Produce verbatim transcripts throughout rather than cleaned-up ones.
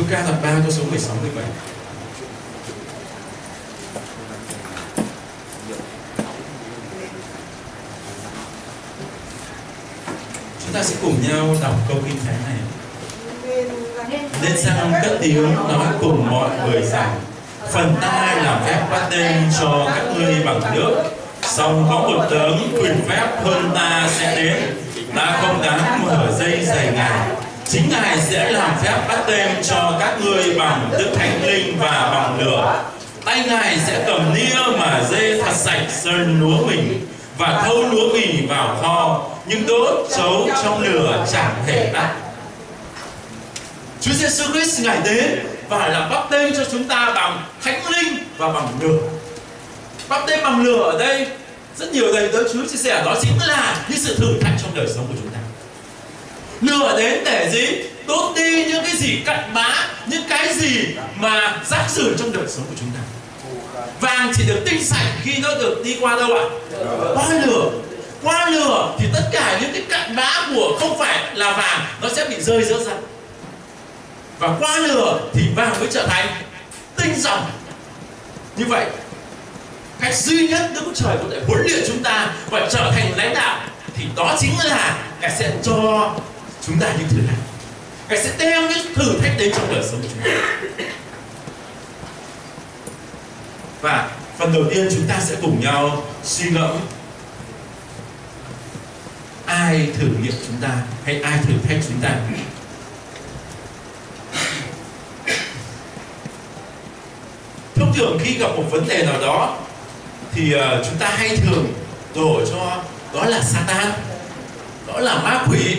Luca đoạn ba câu số mười sáu mười bảy. Chúng ta sẽ cùng nhau đọc câu kinh thánh này. Nên sang cất tiếng nói cùng mọi người rằng: phần ta làm phép bắt tên cho các ngươi bằng nước, song có một đấng quyền phép hơn ta sẽ đến. Ta không đáng mở dây giày Ngài. Chính Ngài sẽ làm phép bắt tên cho các ngươi bằng Đức Thánh Linh và bằng lửa. Tay Ngài sẽ cầm nia mà dê thật sạch sơn lúa mình và thâu lúa mì vào kho, nhưng đốt chấu trong lửa chẳng thể tắt. Chúa Giêsu Christ Ngài đến và làm bắt tên cho chúng ta bằng Thánh Linh và bằng lửa. Bắt tên bằng lửa ở đây rất nhiều thầy tới Chúa chia sẻ đó chính là những sự thử thách trong đời sống của chúng ta. Lửa đến để gì? Đốt đi những cái gì cặn bã, những cái gì mà rác rưởi trong đời sống của chúng ta. Vàng chỉ được tinh sạch khi nó được đi qua đâu ạ? Qua lửa. Qua lửa thì tất cả những cái cặn bã của không phải là vàng nó sẽ bị rơi rớt ra. Và qua lửa thì vàng mới trở thành tinh ròng. Như vậy, cách duy nhất Đức Chúa Trời có thể huấn luyện chúng ta và trở thành lãnh đạo thì đó chính là Ngài sẽ cho chúng ta những thử thách. Ngài sẽ đem những thử thách đến trong đời sống của chúng ta. Và phần đầu tiên chúng ta sẽ cùng nhau suy ngẫm ai thử nghiệm chúng ta hay ai thử thách chúng ta. Thông thường khi gặp một vấn đề nào đó thì uh, chúng ta hay thường đổ cho đó là Satan, đó là ma quỷ,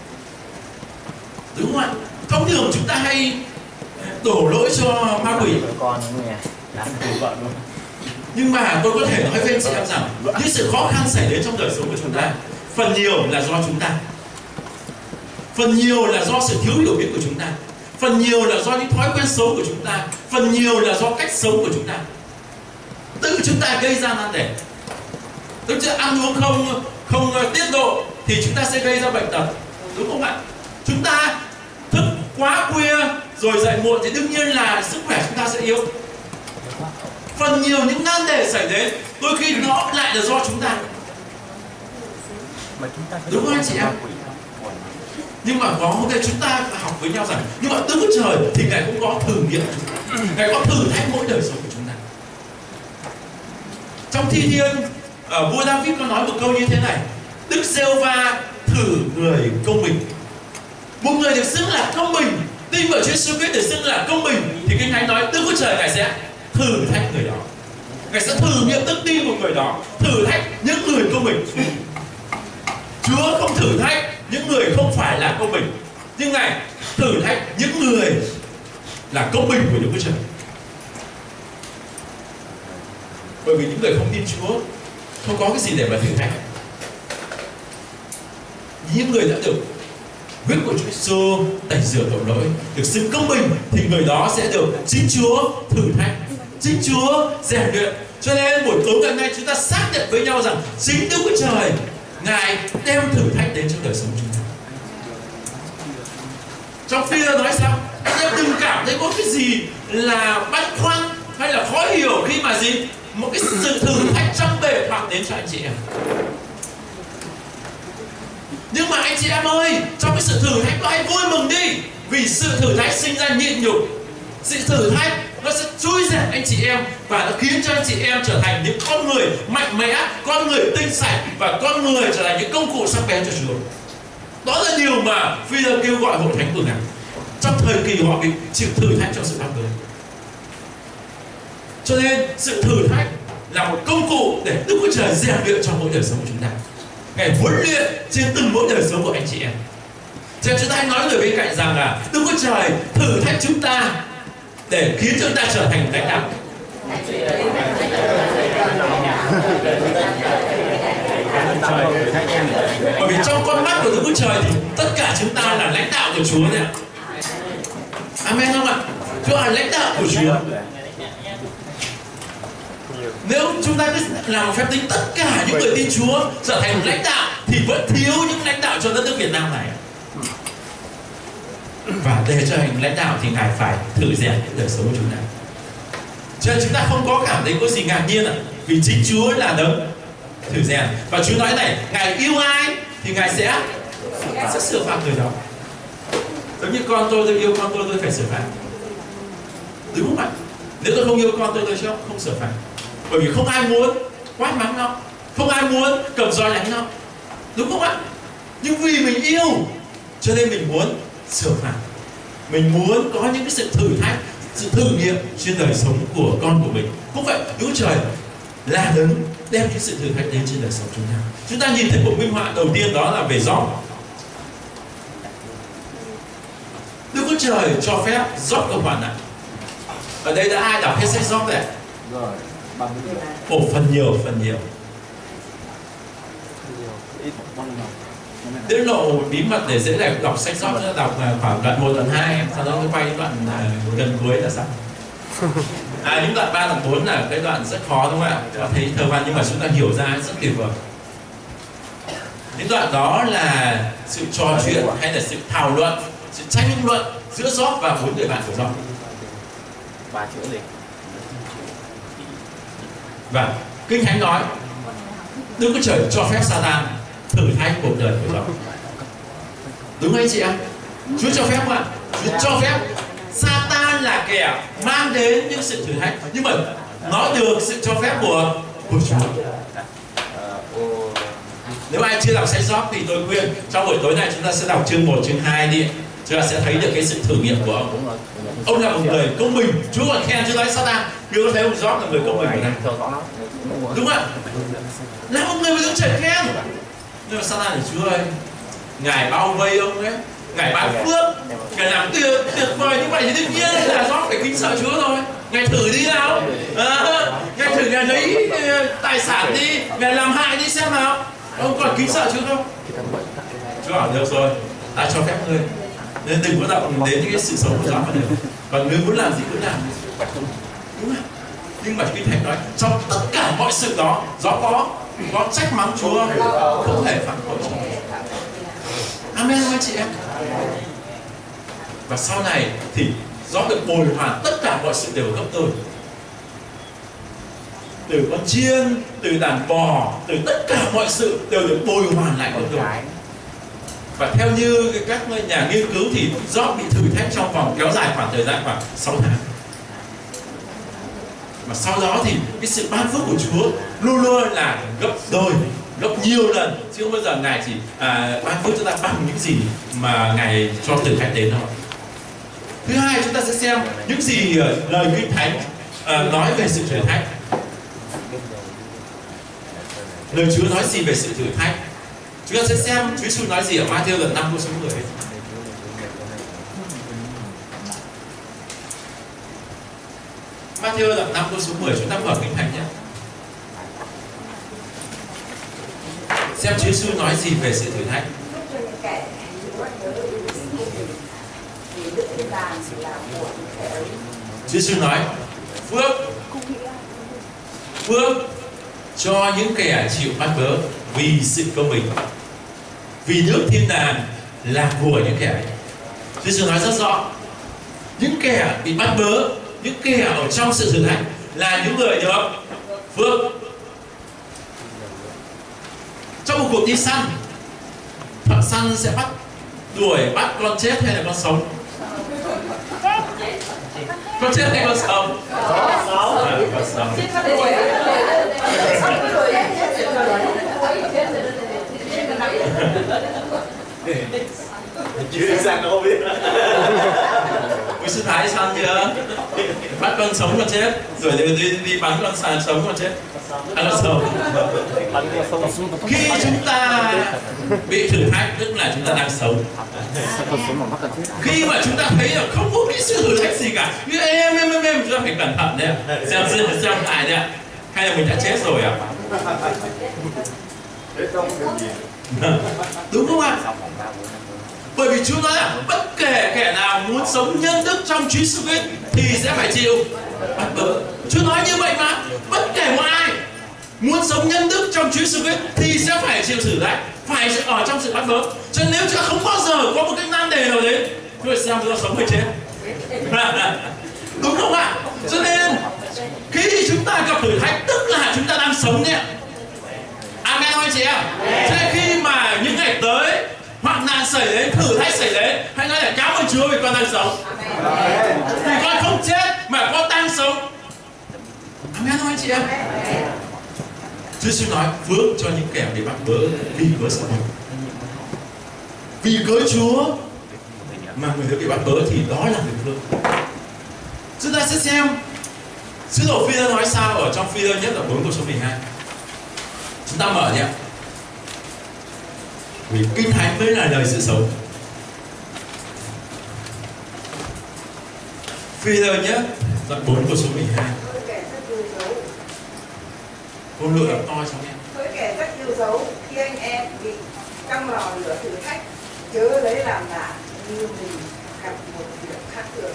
đúng không ạ? Thông thường chúng ta hay đổ lỗi cho ma quỷ. Nhưng mà tôi có thể nói với anh chị em rằng những sự khó khăn xảy đến trong đời sống của chúng ta phần nhiều là do chúng ta, phần nhiều là do sự thiếu hiểu biết của chúng ta, phần nhiều là do những thói quen xấu của chúng ta, phần nhiều là do cách sống của chúng ta. Tự chúng ta gây ra nan đề. Tức là ăn uống không không tiết độ thì chúng ta sẽ gây ra bệnh tật, đúng không ạ? Chúng ta thức quá khuya rồi dậy muộn thì đương nhiên là sức khỏe chúng ta sẽ yếu. Phần nhiều những nan đề xảy đến đôi khi nó lại là do chúng ta, đúng không anh chị em? Nhưng mà có một cái chúng ta học với nhau rằng nhưng mà Đức Chúa Trời thì Ngài cũng có thử nghiệm, Ngài có thử thách mỗi đời sống của chúng ta. Trong Thi Thiên, uh, vua David có nói một câu như thế này: Đức Giê-hô-va thử người công bình. Một người được xưng là công bình, tin vào Chúa Giêsu Christ được xưng là công bình thì cái Ngài nói Đức Chúa Trời Ngài sẽ thử thách người đó. Ngài sẽ thử nghiệm đức tin của người đó, thử thách những người công bình. Chúa không thử thách những người không phải là công bình, nhưng Ngài thử thách những người là công bình của Đức Chúa Trời. Bởi vì những người không tin Chúa không có cái gì để mà thử thách. Những người đã được huyết của Chúa Giêsu tẩy rửa tội lỗi, được xưng công bình thì người đó sẽ được chính Chúa thử thách, chính Chúa rèn luyện. Cho nên buổi tối ngày hôm nay chúng ta xác nhận với nhau rằng chính Đức Chúa Trời Ngài đem thử thách đến trong đời sống chúng ta. Trong Phi nói sao? Anh em đừng cảm thấy có cái gì là băn khoăn hay là khó hiểu khi mà gì một cái sự thử thách trong bề mặt đến cho anh chị em. Nhưng mà anh chị em ơi, trong cái sự thử thách đó hãy vui mừng đi, vì sự thử thách sinh ra nhịn nhục. Sự thử thách nó sẽ chui rèn anh chị em và nó khiến cho anh chị em trở thành những con người mạnh mẽ, con người tinh sạch và con người trở thành những công cụ sắc bén cho Chúa. Đó là điều mà Phi kêu gọi hội thánh của Ngài trong thời kỳ họ bị chịu thử thách trong sự bắt bớ. Cho nên sự thử thách là một công cụ để Đức Chúa Trời rèn luyện trong mỗi đời sống của chúng ta. Ngài huấn luyện trên từng mỗi đời sống của anh chị em. Cho nên chúng ta hãy nói người bên cạnh rằng là Đức Chúa Trời thử thách chúng ta để khiến chúng ta trở thành lãnh đạo. Bởi vì trong con mắt của Đức Chúa Trời thì tất cả chúng ta là lãnh đạo của Chúa này. Amen không ạ? Chúa là lãnh đạo của Chúa. Nếu chúng ta cứ làm phép tính tất cả những người tin Chúa trở thành lãnh đạo thì vẫn thiếu những lãnh đạo cho đất nước Việt Nam này. Và để trở thành lãnh đạo thì Ngài phải thử rèn cái đời sống của chúng ta. Cho nên chúng ta không có cảm thấy có gì ngạc nhiên ạ, vì chính Chúa là đấng thử rèn. Và Chúa nói này, Ngài yêu ai thì Ngài sẽ sẽ sửa phạt người đó. Giống như con tôi, tôi yêu con tôi, tôi phải sửa phạt, đúng không ạ? Nếu tôi không yêu con tôi, tôi sẽ không sửa phạt. Bởi vì không ai muốn quát mắng nó, không ai muốn cầm roi đánh nó, đúng không ạ? Nhưng vì mình yêu cho nên mình muốn sửa phạt, mình muốn có những cái sự thử thách, sự thử nghiệm trên đời sống của con của mình. Cũng vậy, Đức Chúa Trời là đấng đem những sự thử thách đến trên đời sống chúng ta. Chúng ta nhìn thấy một minh họa đầu tiên đó là về Gióp. Đức Chúa Trời cho phép Gióp gặp hoạn nạn. Ở đây đã ai đọc hết sách Gióp rồi? Rồi, bằng Ồ, phần nhiều, phần nhiều. Tiết lộ bí mật để dễ dàng đọc sách Gióp, đọc khoảng đoạn một, đoạn hai, sau đó mới quay đoạn uh, gần cuối là xong. À, những đoạn ba, đoạn bốn là cái đoạn rất khó đúng không ạ? Cho thấy thơ văn nhưng mà chúng ta hiểu ra rất tuyệt vời. Những đoạn đó là sự trò chuyện hay là sự thảo luận, sự tranh luận giữa Gióp và bốn người bạn của Gióp. ba chữ gì? Và Kinh Thánh nói Đức Chúa Trời cho phép Satan thử thách cuộc đời của Gióp. Đúng anh chị em? Chúa cho phép không ạ? Chúa cho phép. Satan là kẻ mang đến những sự thử thách, nhưng mà nó được sự cho phép của của Chúa. Nếu ai chưa đọc sách Gióp thì tôi khuyên trong buổi tối này chúng ta sẽ đọc chương một, chương hai đi. Chúng ta sẽ thấy được cái sự thử nghiệm của ông. Ông là một người công bình. Chúa còn khen Chúa nói Satan, Chúa có thấy ông Gióp là người công bình này. Đúng không ạ? Là một người mà Đức Trời khen. Nhưng mà Satan thì Chúa ơi, Ngài bao vây ông ấy, Ngài ban phước, Ngài làm tuyệt tuyệt vời như vậy thì đương nhiên là Gióp phải kính sợ Chúa rồi. Ngài thử đi nào, à, Ngài thử Ngài lấy tài sản đi, Ngài làm hại đi xem nào, ông còn kính sợ Chúa không? Chúa bảo được rồi, ta cho phép ngươi, nên đừng có động đến những cái sự sống của Gióp mà được. Còn ngươi muốn làm gì cứ làm, đúng không? Nhưng mà Kinh Thánh nói trong tất cả mọi sự đó, Gióp có có trách mắng Chúa, không thể phản bội Chúa. Amen anh chị em. Và sau này thì Gióp được bồi hoàn tất cả mọi sự đều gấp đôi. Từ con chiên, từ đàn bò, từ tất cả mọi sự đều được bồi hoàn lại gấp đôi. Và theo như các nhà nghiên cứu thì Gióp bị thử thách trong vòng kéo dài khoảng thời gian khoảng sáu tháng. Và sau đó thì cái sự ban phước của Chúa luôn luôn là gấp đôi, gấp nhiều lần, chứ không bao giờ Ngài chỉ à, ban phước chúng ta bằng những gì mà Ngài cho thử thách đến thôi. Thứ hai, chúng ta sẽ xem những gì uh, lời Kinh Thánh uh, nói về sự thử thách. Lời Chúa nói gì về sự thử thách? Chúng ta sẽ xem Chúa Giêsu nói gì ở Ma-thi-ơ đoạn năm câu số mười. Ma-thi-ơ đoạn năm câu số mười, chúng ta mở Kinh Thánh nhé. Xem Chúa Giêsu nói gì về sự thử thách. Chúa Giêsu nói phước phước cho những kẻ chịu bắt bớ vì sự công bình, vì nước thiên đàng là của những kẻ ấy. Chúa Giêsu nói rất rõ, những kẻ bị bắt bớ, những kẻ ở trong sự thử thách là những người được phước. Trong một cuộc đi săn, thợ săn sẽ bắt đuổi bắt con chết hay là con sống? Con chết hay con sống? À, con sống. Chưa sang đâu biết. Quý sư Thái săn chưa? Bắt con sống con chết, rồi đi, đi, đi bắn con sàn sống con chết. À, con sống. Khi chúng ta bị thử thách tức là chúng ta đang sống. Khi mà chúng ta thấy là không có cái sự thử thách gì cả, như em em em em chúng ta phải cẩn thận đấy, xem xem xem lại đấy, hay là mình đã chết rồi à? Đúng không ạ? Bởi vì Chúa nói là bất kể kẻ nào muốn sống nhân đức trong Chúa Jesus Christ thì sẽ phải chịu bắt bớ. Chúa nói như vậy mà, bất kể một ai muốn sống nhân đức trong Chúa Jesus Christ thì sẽ phải chịu thử thách, phải ở trong sự bắt bớ. Cho nên nếu chúng ta không bao giờ có một cái nan đề nào đấy Chúng ta xem chúng ta sống hay chết. Đúng không ạ? Cho nên khi chúng ta gặp thử thách tức là chúng ta đang sống nhé. Amen không anh chị em? Cho nên khi mà những ngày tới hoạn nạn xảy đến, thử thách xảy đến, hãy nói là cảm ơn Chúa vì con đang sống. Vì con không chết mà con đang sống. Amen không anh chị em? Chúa Giêsu nói phước cho những kẻ bị bắt bớ vì cớ sự mình. Vì cớ Chúa mà người ta bị bắt bớ thì đó là việc phước. Chúng ta sẽ xem sứ đồ Phi-rơ nói sao ở trong Phi-rơ nhất là bốn câu số mười hai. Chúng ta mở nhé. Vì Kinh Thánh mới là lời sự sống. Phi-rơ nhất đoạn bốn câu số mười hai. Ngôn ngữ đọc to cho em. Với kẻ rất yêu dấu khi anh em bị trong lò lửa thử thách, chớ lấy làm lạ như mình gặp một việc khác thường.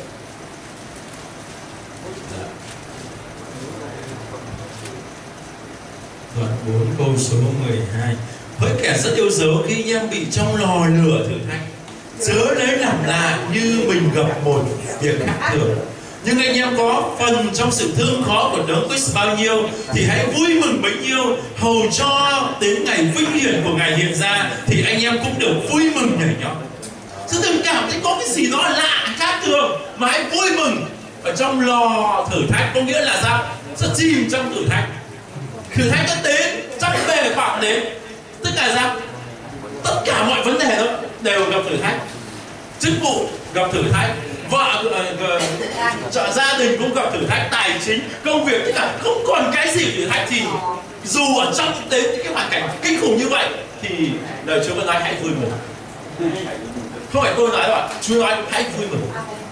Đoạn bốn câu số mười hai. Hỡi kẻ rất yêu dấu khi anh em bị trong lò lửa thử thách, chớ lấy làm lạ như mình gặp một việc khác thường. Nhưng anh em có phần trong sự thương khó của Đấng Christ bao nhiêu thì hãy vui mừng bấy nhiêu, hầu cho đến ngày vinh hiển của Ngài hiện ra thì anh em cũng được vui mừng nhảy nhót. Chứ đừng cảm thấy có cái gì đó lạ khác thường, mà hãy vui mừng. Ở trong lò thử thách có nghĩa là sao? Sẽ chìm trong thử thách. Thử thách nó đến, trong bề khoảng đến. Tức là sao? Tất cả mọi vấn đề đó đều gặp thử thách. Chức vụ gặp thử thách, vợ trợ gia đình cũng gặp thử thách, tài chính, công việc, tất cả không còn cái gì thử thách thì dù ở trong đến những cái hoàn cảnh kinh khủng như vậy thì lời Chúa vẫn nói hãy vui mừng. Không phải tôi nói đâu ạ, Chúa nói hãy vui mừng.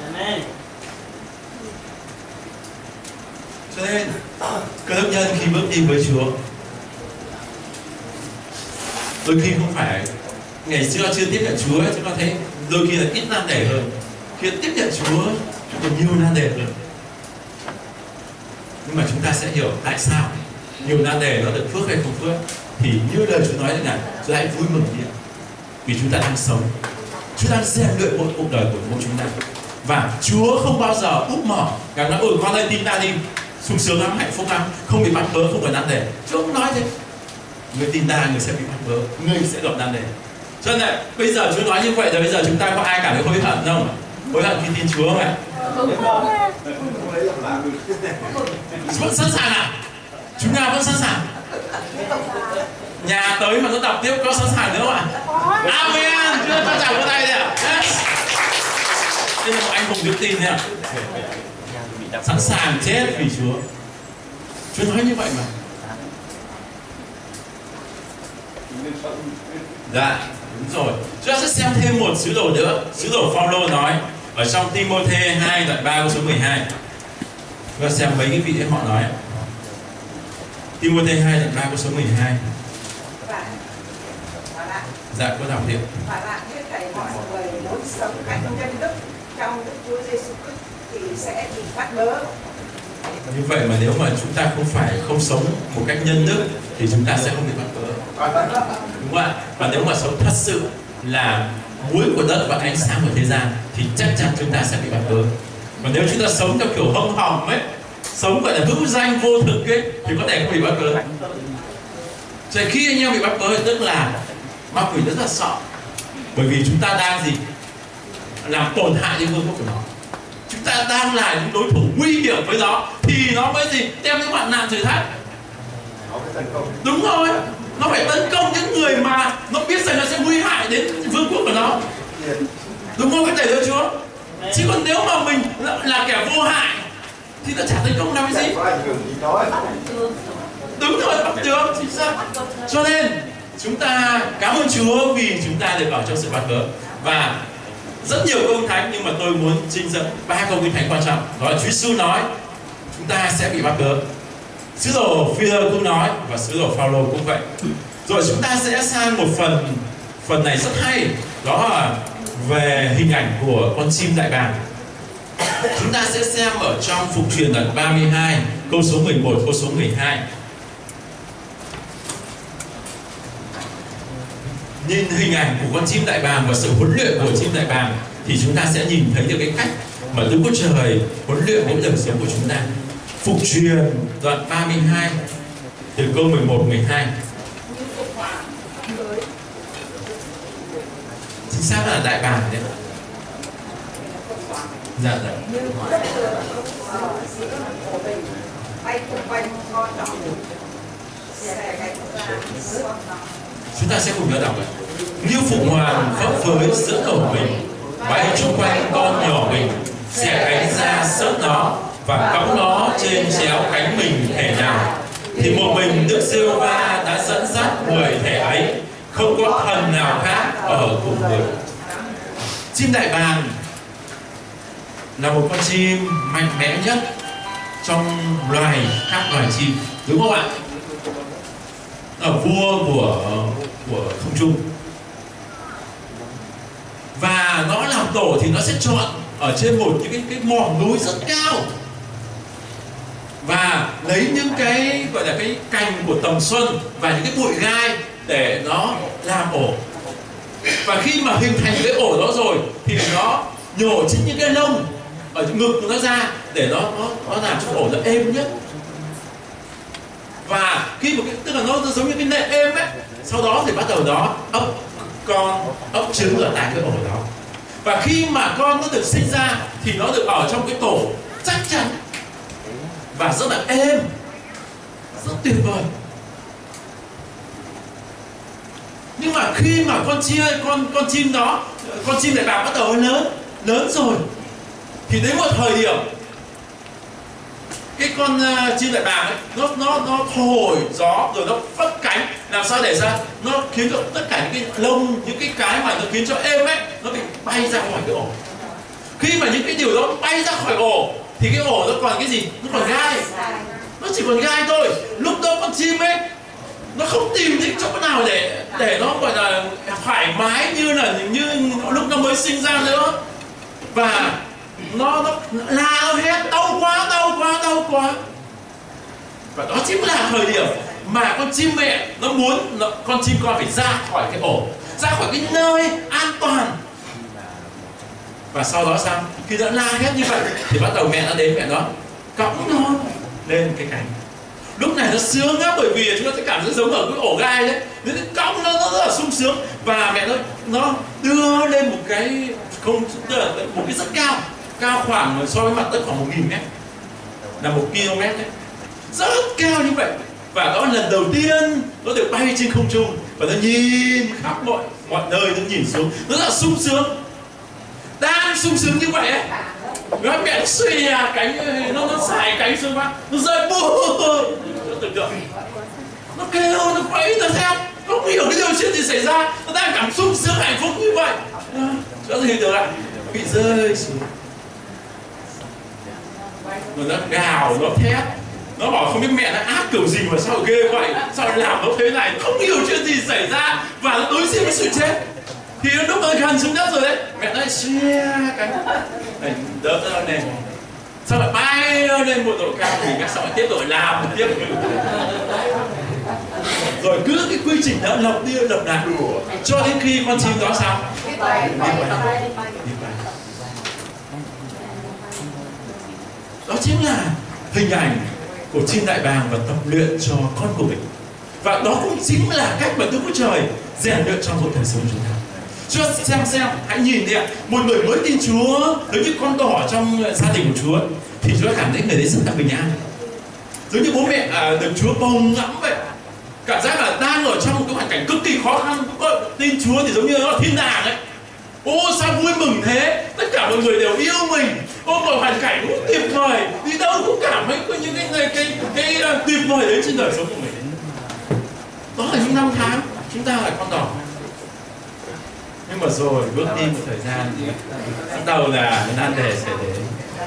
Cho nên cơ đốc nhân khi bước đi với Chúa, đôi khi không phải ngày xưa chưa tiếp nhận Chúa chúng ta thấy đôi khi là ít nan đề hơn. Khi tiếp nhận Chúa còn nhiều nan đề hơn. Nhưng mà chúng ta sẽ hiểu tại sao nhiều nan đề nó được phước hay không phước. Thì như lời Chúa nói thế này, chúng ta hãy vui mừng đi, vì chúng ta đang sống, chúng ta rèn luyện một cuộc đời của mỗi chúng ta. Và Chúa không bao giờ úp mở ngài nói ôi con ơi tin ta đi, sung sướng lắm, hạnh phúc lắm, không bị bắt bớ, không có nan đề. Chúa không nói thế. Người tin ta người sẽ bị bắt bớ, người sẽ gặp nan đề. Cho nên là bây giờ Chúa nói như vậy rồi, bây giờ chúng ta có ai cảm thấy hối hận không? Hối hận khi tin Chúa không ạ? Vẫn sẵn sàng à? Chúng ta vẫn sẵn sàng. Nhà tới mà nó đọc tiếp có sẵn sàng nữa không ạ? Amen. Chưa cho chào vỗ tay đi ạ. Yes. Đây là một anh hùng đức tin đấy ạ. Sẵn sàng chết vì Chúa. Chúa nói như vậy mà. Dạ, đúng rồi. Chúng ta sẽ xem thêm một sứ đồ nữa. Sứ đồ Phaolô nói ở trong Ti-mô-thê hai đoạn ba câu số mười hai. Chúng ta xem mấy cái vị ấy họ nói. Ti-mô-thê hai đoạn ba câu số mười hai. Dạ, có đọc đi. Và lại hết thảy mọi người muốn sống cách nhân đức trong Đức Chúa Giêsu Christ thì sẽ bị bắt bớ. Như vậy mà nếu mà chúng ta không phải không sống một cách nhân đức thì chúng ta sẽ không bị bắt bớ. Đúng không ạ? Và nếu mà sống thật sự là muối của đất và ánh sáng của thế gian thì chắc chắn chúng ta sẽ bị bắt bớ. Còn nếu chúng ta sống theo kiểu hông hòng ấy, sống gọi là hữu danh vô thực ấy, thì có thể không bị bắt bớ. Cho nên khi anh em bị bắt bớ tức là ma quỷ rất là sợ, bởi vì chúng ta đang gì? Làm tổn hại đến vương quốc của nó. Chúng ta đang là những đối thủ nguy hiểm với nó thì nó mới gì? Đem những hoạn nạn thử thách. Đúng rồi, nó phải tấn công những người mà nó biết rằng nó sẽ nguy hại đến vương quốc của nó. Đúng không các thầy ơi Chúa? Chứ còn nếu mà mình là, là kẻ vô hại thì nó chả tấn công làm cái gì. Đúng rồi, bắt được thì sao? Cho nên chúng ta cảm ơn Chúa vì chúng ta được ở trong sự bắt bớ. Và rất nhiều câu Kinh Thánh nhưng mà tôi muốn trích dẫn ba câu Kinh Thánh quan trọng. Đó là Chúa Giêsu nói chúng ta sẽ bị bắt bớ. Sứ đồ Phi-rơ cũng nói và sứ đồ Phaolô cũng vậy. Rồi chúng ta sẽ sang một phần phần này rất hay, đó là về hình ảnh của con chim đại bàng. Chúng ta sẽ xem ở trong Phục Truyền đoạn ba mươi hai câu số mười một câu số mười hai. Nhìn hình ảnh của con chim đại bàng và sự huấn luyện của chim đại bàng thì chúng ta sẽ nhìn thấy được cái cách mà Đức Chúa Trời huấn luyện đến đời sống của chúng ta. Phục truyền đoạn ba mươi hai từ câu mười một mười hai. Chính xác là đại bàng đấy. Dạ dạ. Chúng ta sẽ cùng nhau đọc. Như phụng hoàng phấp phới giữa ổ mình, bay chung quanh con nhỏ mình, xẻ cánh ra sớt nó và cõng nó trên chéo cánh mình thể nào. Thì một mình Đức Giê-hô-va đã dẫn dắt người thể ấy, không có thần nào khác ở cùng người. Chim đại bàng là một con chim mạnh mẽ nhất trong loài các loài chim, đúng không ạ? Ở vua của của không trung. Và nó làm tổ thì nó sẽ chọn ở trên một cái cái mỏm núi rất cao và lấy những cái gọi là cái cành của tầm xuân và những cái bụi gai để nó làm ổ. Và khi mà hình thành cái ổ đó rồi thì nó nhổ chính những cái lông ở ngực của nó ra để nó nó, nó làm cho ổ nó êm nhất. Và khi một cái, tức là nó giống như cái nệm êm ấy, sau đó thì bắt đầu nó ấp con, ấp trứng ở tại cái ổ đó. Và khi mà con nó được sinh ra thì nó được ở trong cái tổ chắc chắn và rất là êm, rất tuyệt vời. Nhưng mà khi mà con chia con con chim đó, con chim đại bàng bắt đầu lớn lớn rồi thì đến một thời điểm cái con uh, chim đại bàng ấy, nó nó nó thổi gió rồi nó phất cánh, làm sao để ra nó khiến cho tất cả những cái lông, những cái cái mà nó khiến cho êm ấy nó bị bay ra khỏi cái ổ. Khi mà những cái điều đó bay ra khỏi ổ thì cái ổ nó còn cái gì? Nó còn gai, nó chỉ còn gai thôi. Lúc đó con chim ấy nó không tìm thấy chỗ nào để để nó gọi là thoải mái như là như lúc nó mới sinh ra nữa. Và nó nó la nó hét đau quá đau quá đau quá. Và đó chính là thời điểm mà con chim mẹ nó muốn nó, con chim con phải ra khỏi cái ổ, ra khỏi cái nơi an toàn. Và sau đó sao? Khi nó la hét như vậy thì bắt đầu mẹ nó đến, mẹ nó cõng nó lên cái cánh. Lúc này nó sướng á, bởi vì chúng ta sẽ cảm thấy giống ở cái ổ gai đấy, nó cõng nó, nó rất là sung sướng. Và mẹ nó nó đưa lên một cái không một cái rất cao, cao khoảng so với mặt đất khoảng một nghìn mét, là một km đấy, rất cao như vậy. Và đó là lần đầu tiên nó được bay trên không trung và nó nhìn khắp mọi mọi nơi, nó nhìn xuống, nó rất là sung sướng. Đang sung sướng như vậy ấy, nó mẹ nó xòe cánh, nó nó xài cánh xuống quá, nó rơi bù, nó tưởng tượng, nó kêu, nó quấy, nó theo, nó không hiểu cái điều chuyện gì xảy ra, nó đang cảm sung sướng hạnh phúc như vậy, có gì được ạ, bị rơi xuống, rồi nó gào, nó thét, nó bảo không biết mẹ nó ác kiểu gì mà sao ghê vậy, sao làm nó thế này, không hiểu chuyện gì xảy ra và nó đối diện với sự chết. Thì lúc nó gần xuống đất rồi đấy, mẹ nó xòe cánh đỡ nó lên, sau lại bay lên một độ cao thì các sỏi tiếp tục làm tiếp. Rồi cứ cái quy trình đó lặp đi lặp lại cho đến khi con chim đó sao? Đi bay. Đó chính là hình ảnh của chim đại bàng và tập luyện cho con của mình. Và đó cũng chính là cách mà Đức Chúa Trời rèn luyện trong cuộc đời sống chúng ta. Cho xem xem, hãy nhìn đi ạ, một người mới tin Chúa, giống như con đỏ trong gia đình của Chúa, thì Chúa cảm thấy người đấy rất là bình an. Giống như bố mẹ à, được Chúa bồng ngẫm vậy, cảm giác là đang ở trong một cái hoàn cảnh cực kỳ khó khăn. Tin Chúa thì giống như nó là thiên đàng ấy. Ô sao vui mừng thế, tất cả mọi người đều yêu mình. Ô mọi hoàn cảnh cũng tuyệt vời, đi đâu cũng cảm thấy có những cái cái, cái, cái, cái tuyệt vời đến trên đời sống của mình. Đó là những năm tháng chúng ta là con đỏ. Nhưng mà rồi bước đi một thời gian thì bắt đầu là nan đề sẽ đến.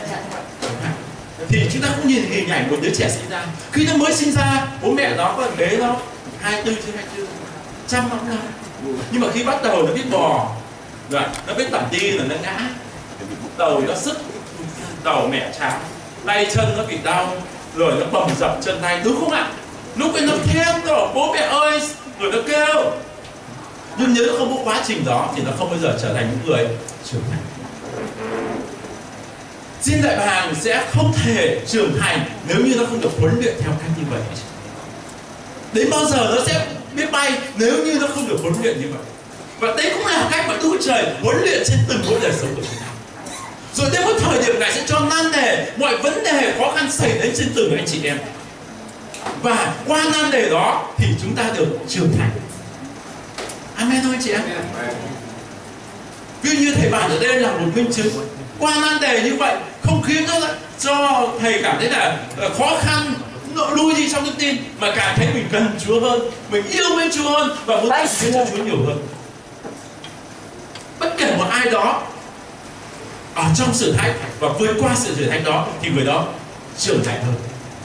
Thì chúng ta cũng nhìn hình ảnh một đứa trẻ sinh ra. Khi nó mới sinh ra, bố mẹ nó có bế nó hai mươi tư trên hai mươi tư, chăm nó. Nhưng mà khi bắt đầu nó biết bò, rồi nó biết tẩm đi là nó ngã, đầu nó sứt, đầu mẹ chán, tay chân nó bị đau, rồi nó bầm dập chân tay, đúng không ạ? Lúc ấy nó thét rồi, bố mẹ ơi, rồi nó kêu. Nhưng nếu không có quá trình đó thì nó không bao giờ trở thành những người trưởng thành. Chim đại bàng sẽ không thể trưởng thành nếu như nó không được huấn luyện theo cách như vậy. Đến bao giờ nó sẽ biết bay nếu như nó không được huấn luyện như vậy. Và đấy cũng là cách mà Đức Chúa Trời huấn luyện trên từng mỗi đời sống của chúng ta. Rồi đến một thời điểm Ngài sẽ cho nan đề, mọi vấn đề khó khăn xảy đến trên từng anh chị em. Và qua nan đề đó thì chúng ta được trưởng thành. Amen thôi chị em. Ví dụ như thầy bạn ở đây là một minh chứng. Qua nan đề như vậy không khiến nó cho thầy cảm thấy là khó khăn, lui đi trong đức tin, mà càng thấy mình cần Chúa hơn, mình yêu mến Chúa hơn và muốn tặng cho Chúa nhiều hơn. Bất kể một ai đó ở trong thử thách và vượt qua sự thử thách đó thì người đó trưởng thành hơn.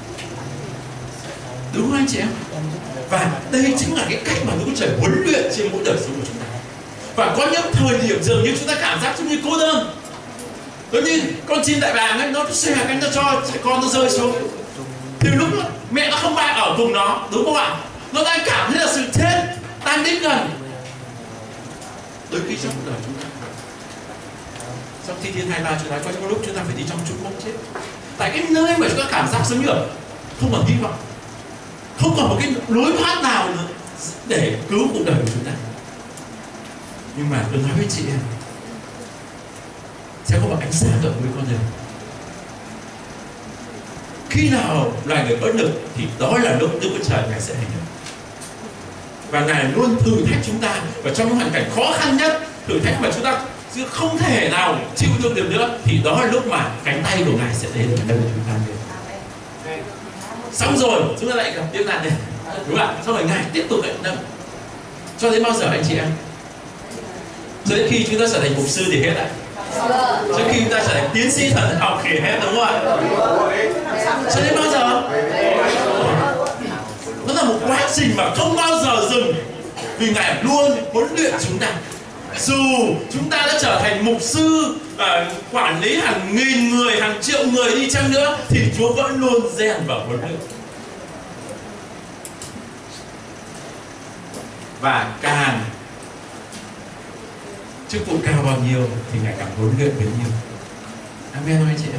Đúng không anh chị em? Và đây chính là cái cách mà Đức Chúa Trời huấn luyện trên mỗi đời sống của chúng ta. Và có những thời điểm dường như chúng ta cảm giác giống như cô đơn. Giống như con chim đại bàng ấy, nó xòe cánh nó cho trẻ con nó rơi xuống. Thì lúc đó, mẹ nó không bay ở cùng nó, đúng không ạ? Nó đang cảm thấy là sự chết đang đến gần. Đôi khi trong cuộc đời chúng ta, trong Thi Thiên hai ba chúng ta có những lúc chúng ta phải đi trong trũng bóng chết. Tại cái nơi mà chúng ta cảm giác giống như là không còn hy vọng, không còn một cái lối thoát nào nữa để cứu cuộc đời của chúng ta. Nhưng mà tôi nói với chị em, sẽ có một ánh sáng ở với con đường. Khi nào loài người bất lực thì đó là lúc Đức Chúa Trời Ngài sẽ hành động. Và Ngài luôn thử thách chúng ta, và trong những hoàn cảnh khó khăn nhất, thử thách mà chúng ta không thể nào chịu đựng được nữa, thì đó là lúc mà cánh tay của Ngài sẽ đến để nâng chúng ta lên. Xong rồi chúng ta lại gặp tiếp nạn này, đúng không ạ? Xong rồi Ngài tiếp tục lại nâng. Cho đến bao giờ anh chị em? Cho đến khi chúng ta trở thành mục sư thì hết ạ. Cho khi chúng ta trở thành tiến sĩ thần học thì hết, đúng không ạ? Cho đến bao giờ? Nó là một quá trình mà không bao giờ dừng, vì Ngài luôn huấn luyện chúng ta. Dù chúng ta đã trở thành mục sư, à, quản lý hàng nghìn người, hàng triệu người đi chăng nữa, thì Chúa vẫn luôn rèn và huấn luyện. Và càng chức vụ cao bao nhiêu thì Ngài càng huấn luyện bấy nhiêu. Amen thôi anh chị em.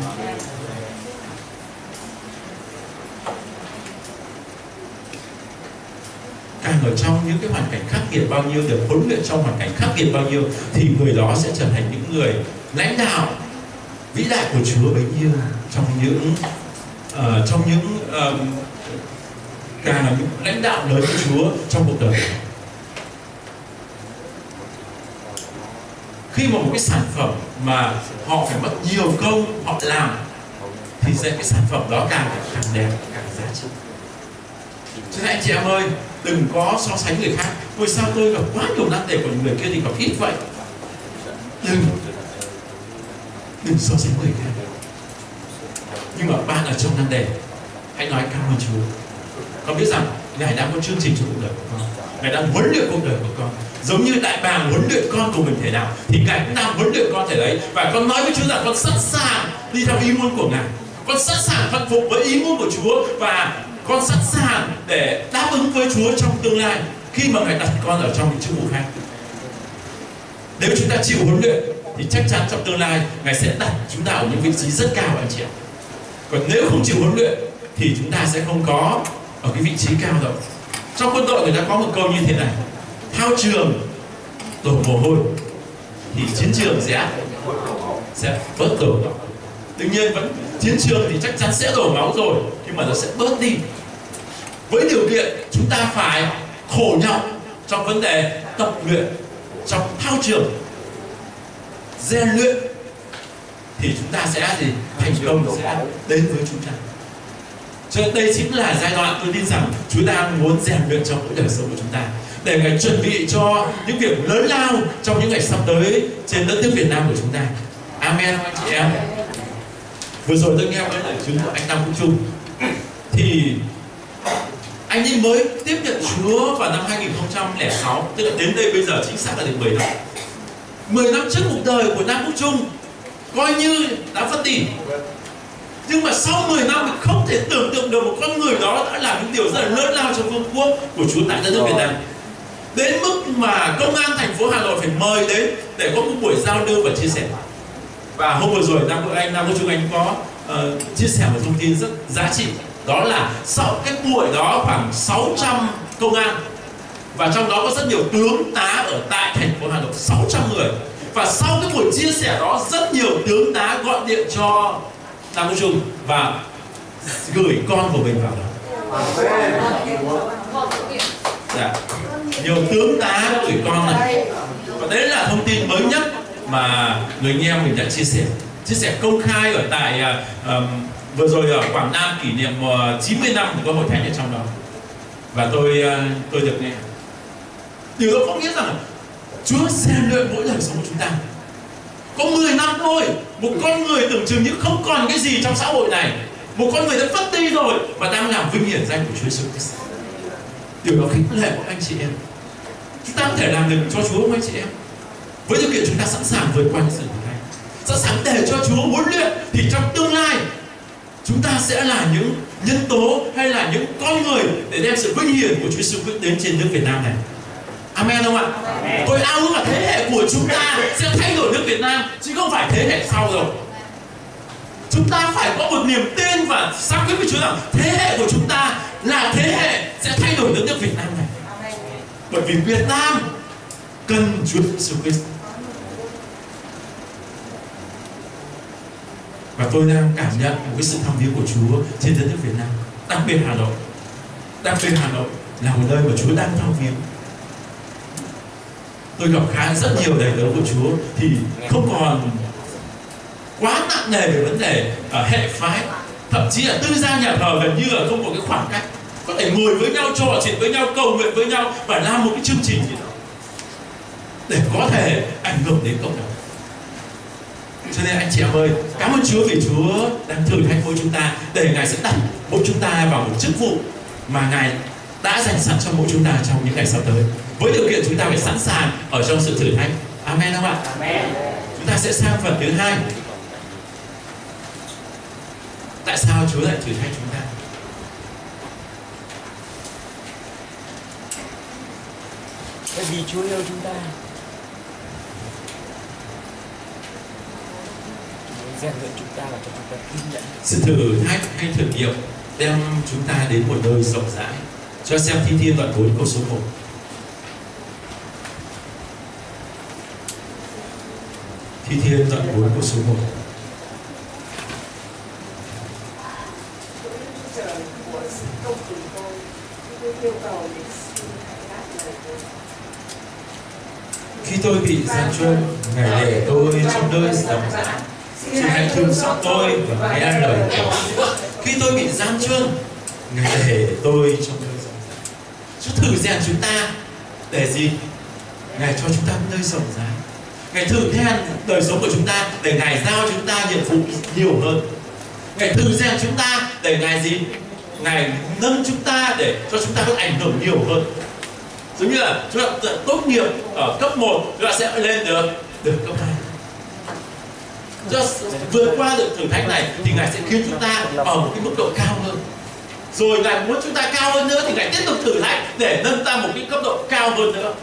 Càng ở trong những cái hoàn cảnh khắc nghiệt bao nhiêu, được huấn luyện trong hoàn cảnh khắc nghiệt bao nhiêu, thì người đó sẽ trở thành những người lãnh đạo vĩ đại của Chúa bấy nhiêu trong những uh, trong những uh, càng là những lãnh đạo lớn của Chúa trong cuộc đời. Khi mà một cái sản phẩm mà họ phải mất nhiều công họ làm, thì sẽ cái sản phẩm đó càng càng đẹp, càng giá trị. Cho nên anh chị em ơi, đừng có so sánh người khác. Vì sao tôi gặp quá nhiều nan đề của người kia thì gặp ít vậy? Đừng Đừng so sánh người khác. Nhưng mà bạn ở trong nan đề, hãy nói cảm ơn Chúa. Con biết rằng Ngài đang có chương trình cho cuộc đời của con, Ngài đang huấn luyện cuộc đời của con. Giống như đại bàng huấn luyện con của mình thế nào, thì Ngài cũng đang huấn luyện con thể đấy. Và con nói với Chúa rằng con sẵn sàng đi theo ý muốn của Ngài, con sẵn sàng thuận phục với ý muốn của Chúa, và con sẵn sàng để đáp ứng với Chúa trong tương lai khi mà Ngài đặt con ở trong những chức vụ khác. Nếu chúng ta chịu huấn luyện thì chắc chắn trong tương lai Ngài sẽ đặt chúng ta ở những vị trí rất cao anh chị ạ. Còn nếu không chịu huấn luyện thì chúng ta sẽ không có ở cái vị trí cao đâu. Trong quân đội người ta có một câu như thế này: thao trường đổ mồ hôi thì chiến trường sẽ sẽ bớt đổ. Đương nhiên vẫn chiến trường thì chắc chắn sẽ đổ máu rồi, nhưng mà nó sẽ bớt đi. Với điều kiện chúng ta phải khổ nhọc trong vấn đề tập luyện, trong thao trường rèn luyện, thì chúng ta sẽ gì thành công sẽ đến với chúng ta. Cho nên đây chính là giai đoạn tôi tin rằng Chúa đang muốn rèn luyện trong mỗi đời sống của chúng ta, để Ngài chuẩn bị cho những việc lớn lao trong những ngày sắp tới trên đất nước Việt Nam của chúng ta. Amen anh chị em. Vừa rồi tôi nghe cái lời chứng của anh Nam Quốc Trung, thì anh ấy mới tiếp nhận Chúa vào năm hai nghìn không trăm lẻ sáu, tức là đến đây bây giờ chính xác là được mười năm. mười năm trước cuộc đời của Nam Quốc Trung coi như đã phân tỉ. Nhưng mà sau mười năm mình không thể tưởng tượng được một con người đó đã làm những điều rất là lớn lao trong vương quốc của Chúa tại đất nước Việt Nam. Đến mức mà công an thành phố Hà Nội phải mời đến để có một buổi giao lưu và chia sẻ. Và hôm vừa rồi Nam Quốc Anh, Nam Quốc Trung Anh có uh, chia sẻ một thông tin rất giá trị. Đó là sau cái buổi đó khoảng sáu trăm công an, và trong đó có rất nhiều tướng tá ở tại thành phố Hà Nội, sáu trăm người. Và sau cái buổi chia sẻ đó, rất nhiều tướng tá gọi điện cho Nam Quốc Trung và gửi con của mình vào đó. Dạ. Nhiều tướng tá đã gửi con này. Và đấy là thông tin mới nhất mà người anh em mình đã chia sẻ. Chia sẻ công khai ở tại uh, vừa rồi ở Quảng Nam kỷ niệm uh, chín mươi năm của Hội Thánh ở trong đó. Và tôi uh, tôi được nghe. Điều đó có nghĩa rằng Chúa rèn luyện mỗi đời sống của chúng ta. Có mười năm thôi, một con người tưởng chừng như không còn cái gì trong xã hội này, một con người đã mất đi rồi mà đang làm vinh hiển danh của Chúa Jesus Christ. Điều đó khích lệ của anh chị em. Chúng ta có thể làm được cho Chúa không anh chị em? Với điều kiện chúng ta sẵn sàng vượt qua những sự thử thách, sẵn sàng để cho Chúa huấn luyện, thì trong tương lai chúng ta sẽ là những nhân tố hay là những con người để đem sự vinh hiển của Chúa Jesus Christ đến trên nước Việt Nam này. Amen không ạ? Amen. Tôi ao ước là thế hệ của chúng ta sẽ thay đổi nước Việt Nam, chứ không phải thế hệ sau rồi. Chúng ta phải có một niềm tin và xác quyết với Chúa rằng thế hệ của chúng ta là thế hệ sẽ thay đổi nước nước Việt Nam này. Bởi vì Việt Nam cần Chúa Jesus Christ. Và tôi đang cảm nhận một cái sự thăm viếng của Chúa trên đất nước Việt Nam, đặc biệt Hà Nội. Đặc biệt Hà Nội là một nơi mà Chúa đang thăm viếng. Tôi gặp khá rất nhiều đầy tớ của Chúa thì không còn quá nặng nề về vấn đề uh, hệ phái, thậm chí là tư gia nhà thờ gần như là không có cái khoảng cách, có thể ngồi với nhau, trò chuyện với nhau, cầu nguyện với nhau và làm một cái chương trình gì đó để có thể ảnh hưởng đến cộng đồng. Cho nên anh chị em ơi, cảm ơn Chúa vì Chúa đang thử thách mỗi chúng ta, để Ngài sẽ đặt mỗi chúng ta vào một chức vụ mà Ngài đã dành sẵn cho mỗi chúng ta trong những ngày sắp tới. Với điều kiện chúng ta phải sẵn sàng ở trong sự thử thách. Amen không ạ? Amen. Chúng ta sẽ sang phần thứ hai. Tại sao Chúa lại thử thách chúng ta? Bởi vì Chúa yêu chúng ta. Chúa rèn luyện chúng ta và cho chúng ta kinh nhận. Sự thử thách hay thử nghiệm đem chúng ta đến một nơi rộng rãi. Cho xem Thi Thiên đoạn bốn câu số một. Thi Thiên đoạn bốn câu số một. Khi tôi bị gian truân, Ngài để tôi trong nơi rộng rãi. Xin hãy thương xót tôi và hãy ăn lời của. Khi tôi bị gian truân, Ngài để tôi trong nơi rộng rãi. Chúa thử rèn chúng ta để gì? Ngài cho chúng ta nơi rộng rãi. Ngài thử thách đời sống của chúng ta để Ngài giao chúng ta nhiệm vụ nhiều hơn. Ngài thử rèn chúng ta để Ngài gì? Ngài nâng chúng ta để cho chúng ta có ảnh hưởng nhiều hơn. Giống như là chúng ta tốt nghiệp ở cấp một, chúng ta sẽ lên được được cấp hai. Cho vượt qua được thử thách này thì Ngài sẽ khiến chúng ta ở một cái mức độ cao hơn. Rồi Ngài muốn chúng ta cao hơn nữa thì Ngài tiếp tục thử thách để nâng ta một cái cấp độ cao hơn nữa.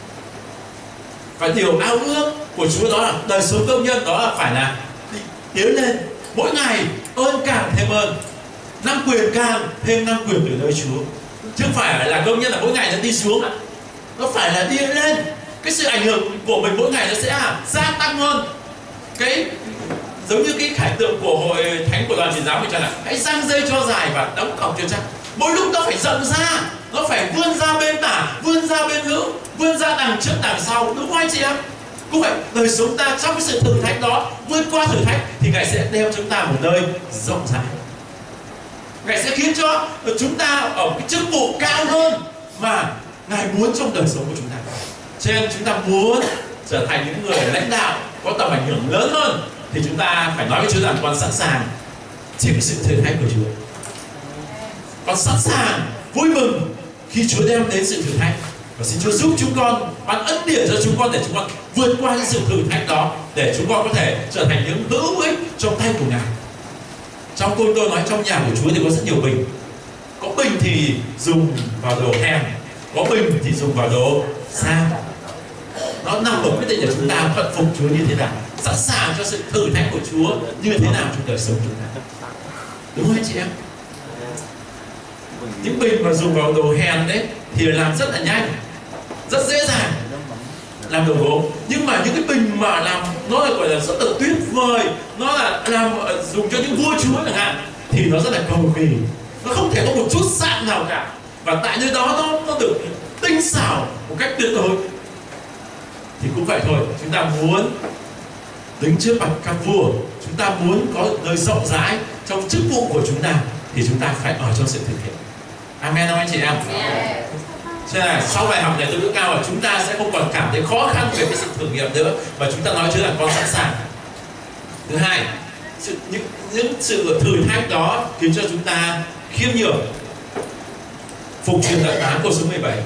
Và điều ao ước của Chúa đó là đời sống công nhân đó là phải là tiến lên mỗi ngày, ơn càng thêm ơn, năng quyền càng thêm năng quyền từ nơi Chúa. Chứ không phải là công nhân là mỗi ngày nó đi xuống, nó phải là đi lên. Cái sự ảnh hưởng của mình mỗi ngày nó sẽ gia tăng hơn. Cái giống như cái khải tượng của hội thánh của đoàn truyền giáo mình cho là hãy giăng dây cho dài và đóng cọc cho chắc. Mỗi lúc nó phải rộng ra, nó phải vươn ra bên tả, vươn ra bên hữu, vươn ra đằng trước đằng sau, đúng không anh chị em? Cũng vậy, đời sống ta trong cái sự thử thách đó, vượt qua thử thách thì Ngài sẽ đeo chúng ta một nơi rộng rãi. Ngài sẽ khiến cho chúng ta ở cái chức vụ cao hơn mà Ngài muốn trong đời sống của chúng ta. Cho nên chúng ta muốn trở thành những người lãnh đạo có tầm ảnh hưởng lớn hơn thì chúng ta phải nói với Chúa rằng con sẵn sàng chịu cái sự thử thách của Chúa. Con sẵn sàng vui mừng khi Chúa đem đến sự thử thách. Và xin Chúa giúp chúng con, ban ân điển cho chúng con để chúng con vượt qua những sự thử thách đó, để chúng con có thể trở thành những hữu ích trong tay của Ngài. Trong tôi tôi nói trong nhà của Chúa thì có rất nhiều bình. Có bình thì dùng vào đồ hèn, có bình thì dùng vào đồ sang. Nó nằm ở quyết định để chúng ta thuận phục Chúa như thế nào. sẵn sàng cho sự thử thách của Chúa như thế nào trong đời sống chúng ta. Đúng không anh chị em? Những bình mà dùng vào đồ hèn đấy thì làm rất là nhanh, rất dễ dàng làm đồ gốm. Nhưng mà những cái bình mà làm nó là gọi là rất là tuyệt vời, nó là làm dùng cho những vua chúa chẳng hạn, thì nó rất là cầu kỳ, nó không thể có một chút sạn nào cả, và tại nơi đó nó, nó được tinh xảo một cách tuyệt đối. Thì cũng vậy thôi, chúng ta muốn đứng trước mặt các vua, chúng ta muốn có nơi rộng rãi trong chức vụ của chúng ta, thì chúng ta phải ở trong sự thực hiện. Amen không anh chị em? Yeah. Cho nên là sau bài học này tôi nghĩ cao là chúng ta sẽ không còn cảm thấy khó khăn về cái sự thử nghiệm nữa, và chúng ta nói chứ là con sẵn sàng. Thứ hai, sự, những, những sự thử thách đó khiến cho chúng ta khiêm nhường. Phục truyền đoạn tám câu số mười bảy.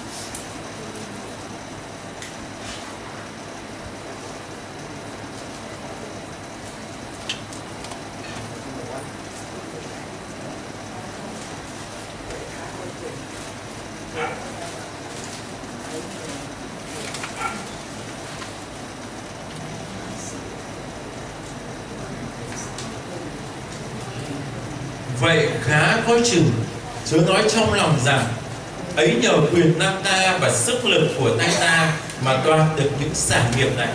Vậy khá coi chừng, chớ nói trong lòng rằng ấy nhờ quyền năng ta và sức lực của tay ta mà toan được những sản nghiệp này.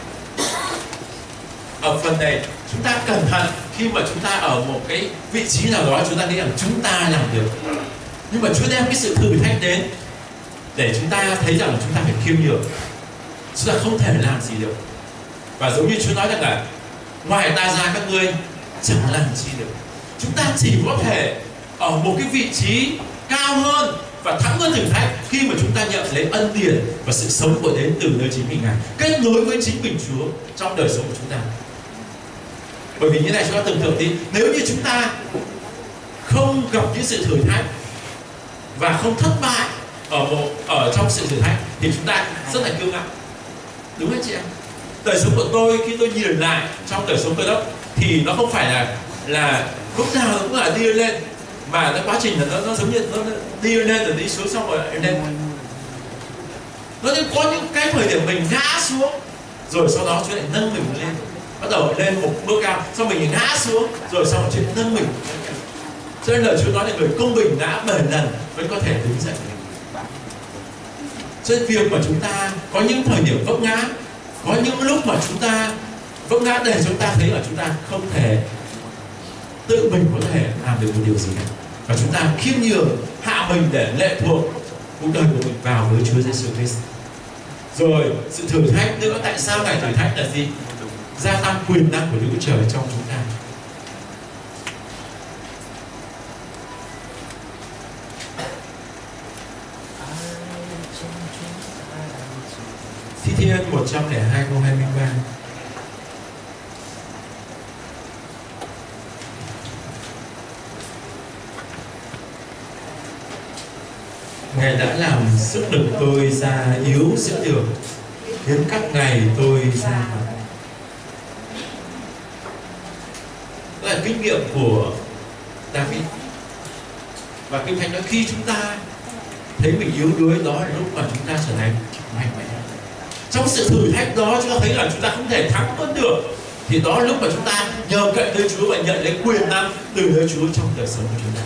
Ở phần này chúng ta cẩn thận khi mà chúng ta ở một cái vị trí nào đó chúng ta nghĩ rằng chúng ta làm được, nhưng mà Chúa đem cái sự thử thách đến để chúng ta thấy rằng chúng ta phải khiêm nhường, chúng ta không thể làm gì được. Và giống như Chúa nói rằng là ngoài ta ra các ngươi chẳng làm chi được. Chúng ta chỉ có thể ở một cái vị trí cao hơn và thắng hơn thử thách khi mà chúng ta nhận lấy ân điển và sự sống của đến từ nơi chính mình Ngài, kết nối với chính mình Chúa trong đời sống của chúng ta. Bởi vì như này chúng ta tưởng tượng đi, nếu như chúng ta không gặp những sự thử thách và không thất bại ở một ở trong sự thử thách thì chúng ta rất là kiêu ngạo, đúng không chị em? Đời sống của tôi khi tôi nhìn lại trong đời sống Cơ Đốc thì nó không phải là là lúc nào nó cũng là đi lên, mà cái quá trình là nó, nó giống như nó, nó đi lên rồi đi xuống xong rồi lại lên. Nó như có những cái thời điểm mình ngã xuống rồi sau đó Chúa lại nâng mình lên, bắt đầu lên một bước cao, xong mình ngã xuống rồi sau đó Chúa nâng mình. Cho nên lời Chúa nói là người công bình ngã bảy lần vẫn có thể đứng dậy. Cho nên việc mà chúng ta có những thời điểm vấp ngã, có những lúc mà chúng ta vấp ngã để chúng ta thấy là chúng ta không thể tự mình có thể làm được một điều gì cả, và chúng ta khiêm nhường hạ mình để lệ thuộc cuộc đời của mình vào với Chúa Giêsu Christ. Rồi sự thử thách nữa, tại sao Ngài thử thách là gì? Gia tăng quyền năng của Đức Chúa Trời trong chúng ta. Thi Thiên một trăm lẻ hai câu hai mươi ba. Ngài đã làm sức lực tôi ra yếu giữa đường, khiến các ngày tôi ra mặt. Đó là kinh nghiệm của David. Và Kinh Thánh nói khi chúng ta thấy mình yếu đuối, đó là lúc mà chúng ta trở thành mạnh mẽ. Trong sự thử thách đó chúng ta thấy là chúng ta không thể thắng hơn được, thì đó là lúc mà chúng ta nhờ cậy nơi Chúa và nhận lấy quyền năng từ nơi Chúa trong đời sống của chúng ta.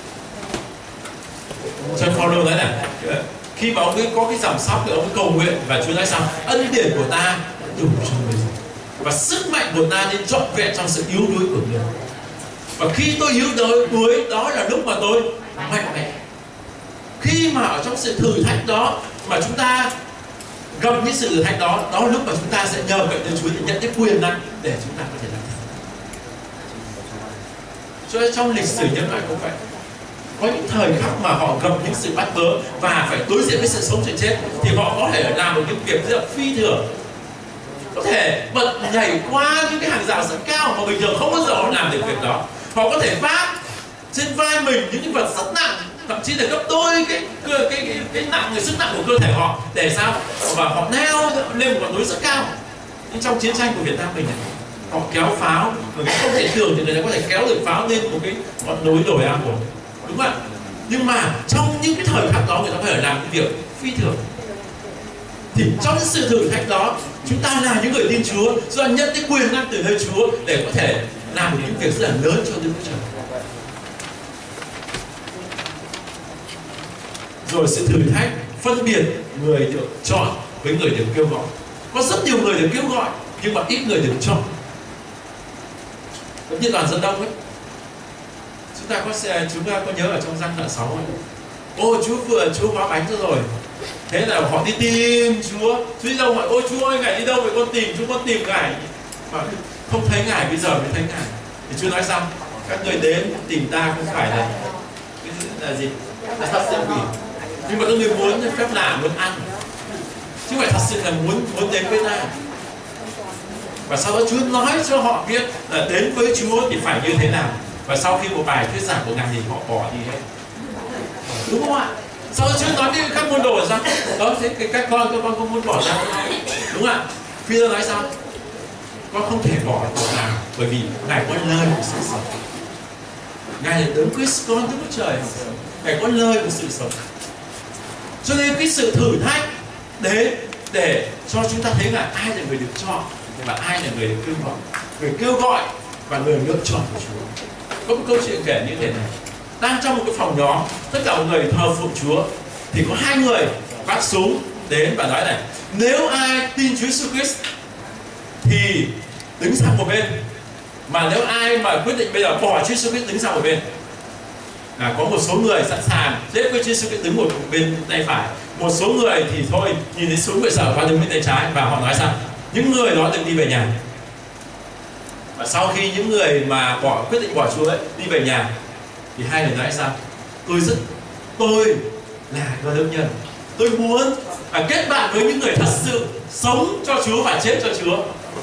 Cho Phaolô nói là khi mà ông ấy có cái giảm sóc thì ông ấy cầu nguyện và Chúa nói rằng ân điển của ta đủ cho người, và sức mạnh của ta nên trọn vẹn trong sự yếu đuối của người. Và khi tôi yếu đuối, đó là lúc mà tôi mạnh mẽ. Khi mà ở trong sự thử thách đó mà chúng ta gặp những sự thử thách đó, đó là lúc mà chúng ta sẽ nhờ cậy đến Chúa để nhận cái quyền năng để chúng ta có thể làm được. Cho nên trong lịch sử nhân loại cũng vậy, có những thời khắc mà họ gặp những sự bắt bớ và phải đối diện với sự sống sự chết, thì họ có thể làm được những việc rất là phi thường, có thể bật nhảy qua những cái hàng rào rất cao mà bình thường không bao giờ họ làm được việc đó. Họ có thể vác trên vai mình những cái vật rất nặng, thậm chí là gấp đôi cái cái cái cái, cái nặng, cái sức nặng của cơ thể họ, để sao? Và họ leo lên một ngọn núi rất cao. Nhưng trong chiến tranh của Việt Nam mình này, họ kéo pháo, người không thể tưởng thì người ta có thể kéo được pháo lên một cái ngọn núi đồi A một, đúng không ạ? Nhưng mà trong những cái thời khắc đó người ta phải làm cái việc phi thường. Thì trong sự thử thách đó, chúng ta là những người tin Chúa, chúng ta nhận cái quyền năng từ nơi Chúa để có thể làm được những việc rất là lớn cho Đức Chúa Trời. Rồi sự thử thách phân biệt người được chọn với người được kêu gọi. Có rất nhiều người được kêu gọi nhưng mà ít người được chọn. Giống như đoàn dân đông ấy, chúng ta có xe, chúng ta có nhớ ở trong Răng đoạn sáu ấy. Ô Chúa vừa Chúa hóa bánh cho rồi, thế là họ đi tìm Chúa. Chúa đi đâu hỏi ôi Chúa ơi ngài đi đâu vậy, con tìm chúng con tìm ngài mà không thấy ngài, bây giờ mới thấy ngài. Thì Chúa nói sao? Các người đến tìm ta không phải là cái là gì? Là thật sự vì nhưng mà các người muốn phép lạ, muốn ăn, chứ không phải thật sự là muốn muốn đến với ta. Và sau đó Chúa nói cho họ biết là đến với Chúa thì phải như thế nào. Và sau khi một bài thuyết giảng của ngài thì họ bỏ đi hết, đúng không ạ? Sau đó Chúa nói với các môn đồ là sao? Đó, thế các con các con không muốn bỏ ra, đúng không ạ? Phi-rơ nói sao? Con không thể bỏ cuộc nào, bởi vì ngài có lời của sự sống. Ngài là đấng Christ con Đức Chúa Trời, ngài có lời của sự sống. Cho nên cái sự thử thách để để cho chúng ta thấy là ai là người được chọn và ai là người được kêu gọi, người kêu gọi và người lựa chọn của Chúa. Có một câu chuyện kể như thế này: đang trong một cái phòng nhóm, tất cả mọi người thờ phượng Chúa, thì có hai người vác súng đến và nói này: nếu ai tin Chúa Jesus Christ thì đứng sang một bên, mà nếu ai mà quyết định bây giờ bỏ Chúa Jesus Christ đứng sang một bên. À, có một số người sẵn sàng dễ với Chúa Jesus Christ đứng một bên tay phải, một số người thì thôi nhìn thấy súng bị sợ và đứng bên tay trái, và họ nói sao? Những người đó đừng đi về nhà. Và sau khi những người mà bỏ quyết định bỏ Chúa ấy, đi về nhà thì hai người nói sao? Tôi rất tôi là cơ đốc nhân, tôi muốn à, kết bạn với những người thật sự sống cho Chúa và chết cho Chúa.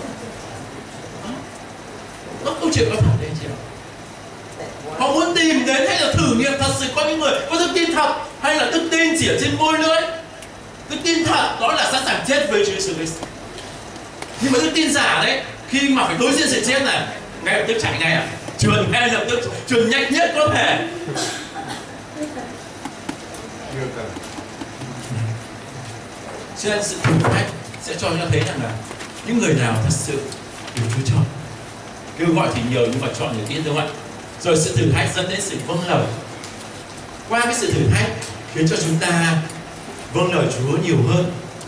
Đó, câu chuyện có thật đấy chị ạ. Họ muốn tìm đến hay là thử nghiệm thật sự có những người có đức tin thật, hay là đức tin chỉ ở trên môi lưỡi. Đức tin thật đó là sẵn sàng chết với Chúa Jesus Christ. Nhưng mà đức tin giả đấy, khi mà phải đối diện sự chết này, ngay lập tức chạy ngay à, chuồn ngay lập tức, chuồn nhanh nhất có thể. Cho nên sự thử thách sẽ cho chúng ta thấy rằng là những người nào thật sự được Chúa chọn. Kêu gọi thì nhiều nhưng mà chọn được ít, đúng không ạ? Rồi sự thử thách dẫn đến sự vâng lời. Qua cái sự thử thách khiến cho chúng ta vâng lời Chúa nhiều hơn.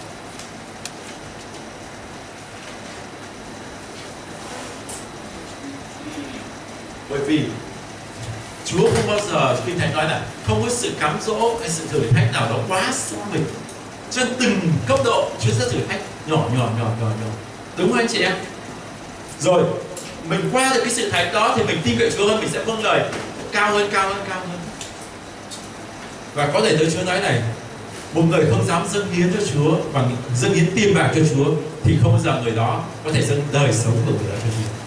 Bởi vì Chúa không bao giờ, Kinh Thánh nói là không có sự cám dỗ hay sự thử thách nào đó quá sức mình. Cho nên từng cấp độ Chúa sẽ thử thách nhỏ nhỏ nhỏ nhỏ nhỏ. Đúng không anh chị em? Rồi mình qua được cái sự thách đó thì mình tin cậy Chúa hơn, mình sẽ vâng lời cao hơn, cao hơn, cao hơn. Và có thể tới Chúa nói này: một người không dám dâng hiến cho Chúa và dâng hiến tiền bạc cho Chúa thì không bao giờ người đó có thể dâng đời sống của người đó cho Chúa.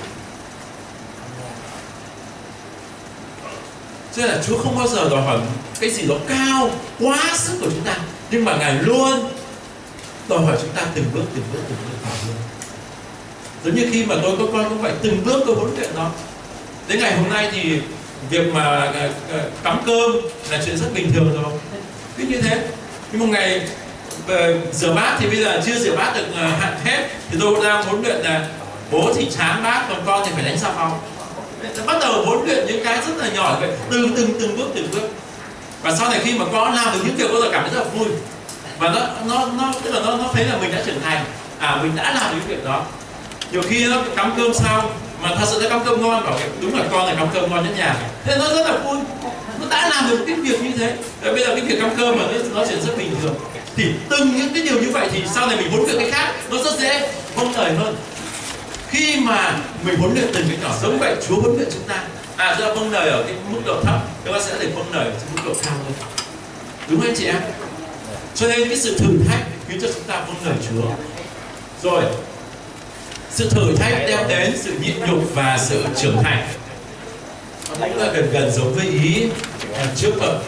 Cho nên là Chúa không bao giờ đòi hỏi cái gì đó cao quá sức của chúng ta, nhưng mà Ngài luôn đòi hỏi chúng ta từng bước từng bước từng bước vào luôn. Giống như khi mà tôi có con cũng vậy, từng bước tôi huấn luyện nó. Đến ngày hôm nay thì việc mà cắm cơm là chuyện rất bình thường rồi, cứ như thế. Nhưng một ngày rửa bát thì bây giờ chưa rửa bát được hạn hết, thì tôi đang huấn luyện là bố thì chán bát, còn con thì phải đánh xà phòng. Bắt đầu huấn luyện những cái rất là nhỏ vậy, từng từng từng bước từng bước. Và sau này khi mà con làm được những việc đó, cảm thấy rất là vui. Và nó nó nó tức là nó nó thấy là mình đã trưởng thành, à mình đã làm được những việc đó. Nhiều khi nó cắm cơm xong mà thật sự nó cắm cơm ngon, bảo đúng là con này cắm cơm ngon nhất nhà, thế nó rất là vui, nó đã làm được cái việc như thế. Và bây giờ cái việc cắm cơm mà nó, nó chuyện rất bình thường. Thì từng những cái điều như vậy thì sau này mình huấn luyện cái khác nó rất dễ vâng lời hơn. Khi mà mình huấn luyện từng cái nhỏ giống vậy, Chúa huấn luyện chúng ta, à chúng ta vâng lời ở cái mức độ thấp, chúng ta sẽ để vâng lời ở cái mức độ cao hơn, đúng không anh chị em? Cho nên cái sự thử thách khiến cho chúng ta vâng lời Chúa. Rồi sự thử thách đem đến sự nhịn nhục và sự trưởng thành. Nó cũng là gần gần giống với ý trước vợ.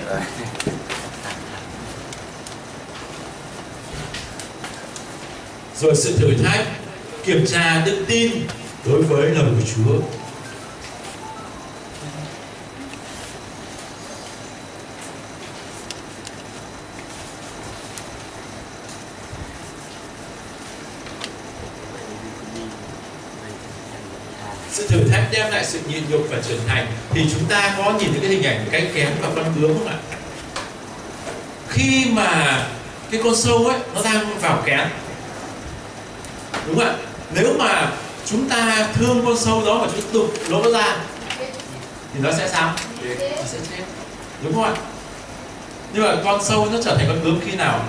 Rồi sự thử thách kiểm tra đức tin đối với lời của Chúa. Sự thử thách đem lại sự nhịn nhục và trưởng thành. Thì chúng ta có nhìn thấy cái hình ảnh cái kén và con bướm không ạ? Khi mà cái con sâu ấy nó đang vào kén, đúng không ạ? Nếu mà chúng ta thương con sâu đó mà chúng tụt lỗ ra thì nó sẽ sao? Nó sẽ chết, đúng không ạ? Nhưng mà con sâu nó trở thành con bướm khi nào?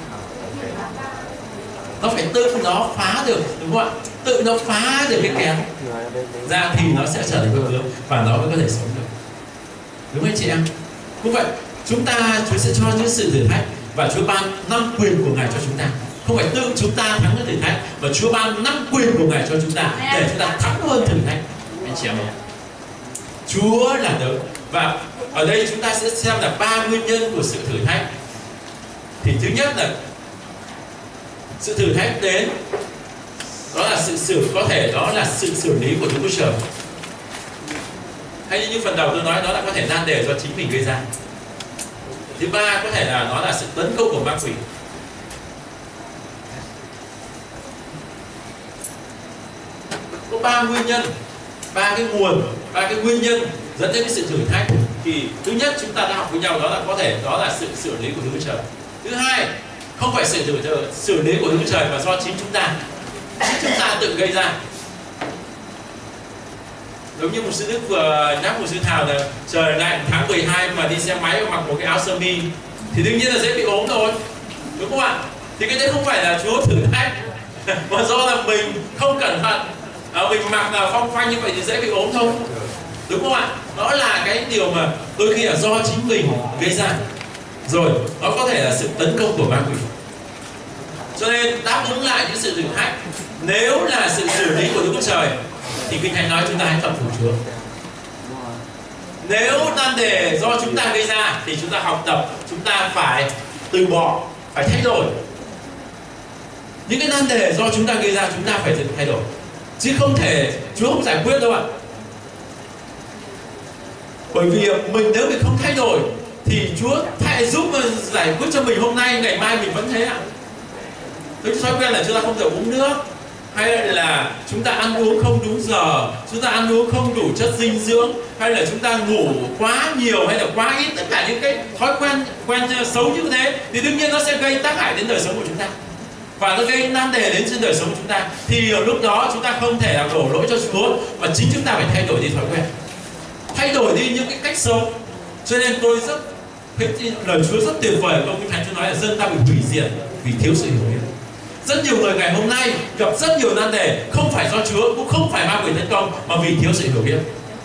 Nó phải tự nó phá được, đúng không ạ? Tự nó phá được cái kén ra thì nó sẽ trở thành con bướm và nó mới có thể sống được, đúng không chị em? Cũng vậy, chúng ta Chúa sẽ cho những sự thử thách và Chúa ban năm quyền của Ngài cho chúng ta. Không phải tự chúng ta thắng cái thử thách, mà Chúa ban năm quyền của Ngài cho chúng ta để chúng ta thắng hơn thử thách. Anh chị em ạ, Chúa là đấng. Và ở đây chúng ta sẽ xem là ba nguyên nhân của sự thử thách. Thì thứ nhất là sự thử thách đến, đó là sự xử có thể đó là sự xử lý của Đức Chúa Trời. Hay như phần đầu tôi nói, đó là có thể nan đề do chính mình gây ra. Thứ ba có thể là nó là sự tấn công của ma quỷ. Có ba nguyên nhân, ba cái nguồn, ba cái nguyên nhân dẫn đến cái sự thử thách. Thì thứ nhất chúng ta đã học với nhau, đó là có thể đó là sự xử lý của Đức Chúa Trời. Thứ hai, không phải sự thử, xử lý của Đức Chúa Trời mà do chính chúng ta, chính chúng ta tự gây ra. Giống như một sư Đức vừa nhắc một sư Thảo là trời lạnh tháng mười hai mà đi xe máy mặc một cái áo sơ mi thì đương nhiên là dễ bị ốm thôi, đúng không ạ? Thì cái đấy không phải là Chúa thử thách mà do là mình không cẩn thận, à, mình mặc là phong phanh như vậy thì dễ bị ốm thôi, đúng không ạ? Đó là cái điều mà đôi khi là do chính mình gây ra. Rồi nó có thể là sự tấn công của ma quỷ. Cho nên đáp ứng lại những sự thử thách, nếu là sự xử lý của Đức Chúa Trời thì Kinh Thánh nói chúng ta hãy tập phục Chúa. Nếu nan đề do chúng ta gây ra thì chúng ta học tập, chúng ta phải từ bỏ, phải thay đổi. Những cái nan đề do chúng ta gây ra chúng ta phải thay đổi, chứ không thể Chúa không giải quyết đâu ạ. Bởi vì mình nếu mình không thay đổi thì Chúa thay giúp giải quyết cho mình hôm nay, ngày mai mình vẫn thế ạ. Cái thói quen là chúng ta không thể uống nước, hay là chúng ta ăn uống không đúng giờ, chúng ta ăn uống không đủ chất dinh dưỡng, hay là chúng ta ngủ quá nhiều hay là quá ít, tất cả những cái thói quen quen xấu như thế thì đương nhiên nó sẽ gây tác hại đến đời sống của chúng ta và nó gây nan đề đến trên đời sống của chúng ta. Thì ở lúc đó chúng ta không thể làm đổ lỗi cho Chúa, mà chính chúng ta phải thay đổi đi thói quen, thay đổi đi những cái cách sống. Cho nên tôi rất lời Chúa rất tuyệt vời, câu Kinh Thánh Chúa nói là dân ta bị hủy diệt vì thiếu sự hiểu biết. Rất nhiều người ngày hôm nay gặp rất nhiều nan đề, không phải do Chúa, cũng không phải ma quỷ tấn công, mà vì thiếu sự hiểu biết.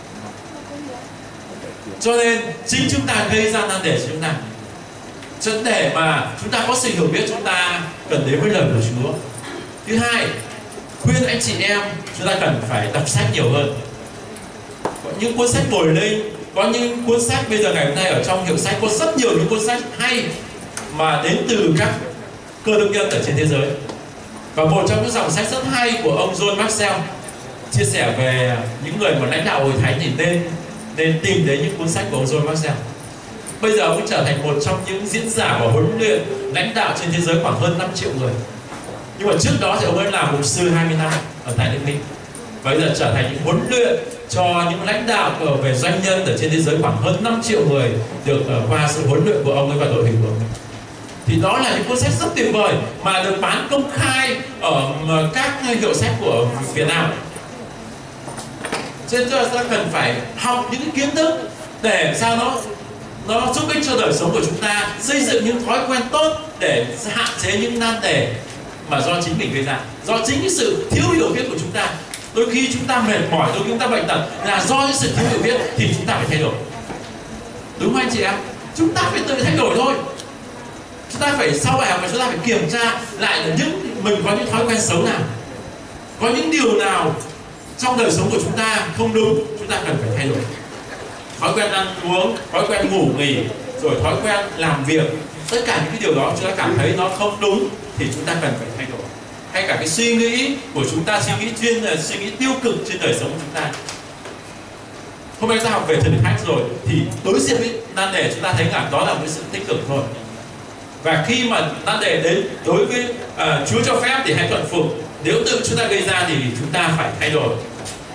Cho nên chính chúng ta gây ra nan đề cho chúng ta. Cho để mà chúng ta có sự hiểu biết, chúng ta cần đến với lời của Chúa. Thứ hai, khuyên anh chị em chúng ta cần phải đọc sách nhiều hơn. Có những cuốn sách bồi linh, có những cuốn sách bây giờ ngày hôm nay ở trong hiệu sách có rất nhiều những cuốn sách hay mà đến từ các cơ đốc nhân ở trên thế giới. Và một trong những dòng sách rất hay của ông John Maxwell chia sẻ về những người mà lãnh đạo hội thánh thì nên nên tìm đến những cuốn sách của ông John Maxwell. Bây giờ ông trở thành một trong những diễn giả và huấn luyện lãnh đạo trên thế giới khoảng hơn năm triệu người. Nhưng mà trước đó thì ông ấy làm mục sư hai mươi năm ở tại Đức Minh. Và bây giờ trở thành những huấn luyện cho những lãnh đạo về doanh nhân ở trên thế giới khoảng hơn năm triệu người được qua sự huấn luyện của ông ấy và đội hình của ông ấy. Thì đó là những cuốn sách rất tuyệt vời mà được bán công khai ở các hiệu sách của Việt Nam. Cho nên chúng ta cần phải học những cái kiến thức để sao nó nó giúp ích cho đời sống của chúng ta, xây dựng những thói quen tốt để hạn chế những nan đề mà do chính mình gây ra, do chính cái sự thiếu hiểu biết của chúng ta. Đôi khi chúng ta mệt mỏi, đôi khi chúng ta bệnh tật là do những sự thiếu hiểu biết, thì chúng ta phải thay đổi. Đúng không anh chị em? Chúng ta phải tự thay đổi thôi. Chúng ta phải sau bài học mà chúng ta phải kiểm tra lại là những mình có những thói quen xấu nào, có những điều nào trong đời sống của chúng ta không đúng, chúng ta cần phải thay đổi. Thói quen ăn uống, thói quen ngủ nghỉ, rồi thói quen làm việc, tất cả những cái điều đó chúng ta cảm thấy nó không đúng thì chúng ta cần phải thay đổi. Hay cả cái suy nghĩ của chúng ta, suy nghĩ chuyên là suy nghĩ tiêu cực trên đời sống của chúng ta. Hôm nay ta học về thử thách rồi thì đối diện với nan đề chúng ta thấy là đó là một sự tích cực thôi. Và khi mà nan đề đến đối với uh, Chúa cho phép thì hãy thuận phục. Nếu tự chúng ta gây ra thì chúng ta phải thay đổi.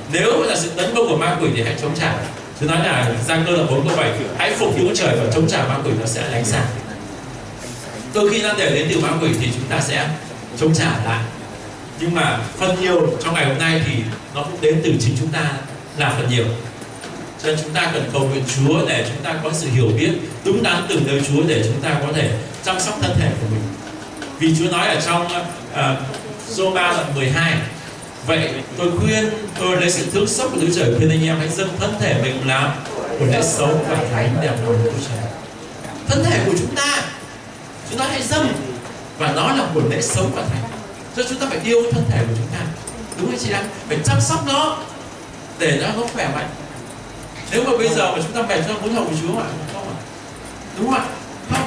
Nếu là sự tấn công của ma quỷ thì hãy chống trả. Tôi nói là Giăng Cơ là bốn câu bảy, hãy phục vụ trời và chống trả ma quỷ, nó sẽ lánh xa. Đôi khi nó để đến từ ma quỷ thì chúng ta sẽ chống trả lại, nhưng mà phần nhiều trong ngày hôm nay thì nó cũng đến từ chính chúng ta là phần nhiều. Cho nên chúng ta cần cầu nguyện Chúa để chúng ta có sự hiểu biết đúng đắn từ nơi Chúa để chúng ta có thể chăm sóc thân thể của mình. Vì Chúa nói ở trong uh, Roma đoạn mười hai, vậy tôi khuyên, tôi lấy sự thương xót của Đức Trời khuyên anh em hãy dâng thân thể mình làm một lễ sống và thánh đẹp lòng Đức Trời. Thân thể của chúng ta, chúng ta hãy dâng, và nó là một lễ sống và thánh. Cho chúng ta phải yêu thân thể của chúng ta, đúng không chị em? Phải chăm sóc nó để nó nó khỏe mạnh. Nếu mà bây giờ mà chúng ta mệt, chúng ta muốn hầu của Chúa ạ, không ạ? Đúng không ạ? Không.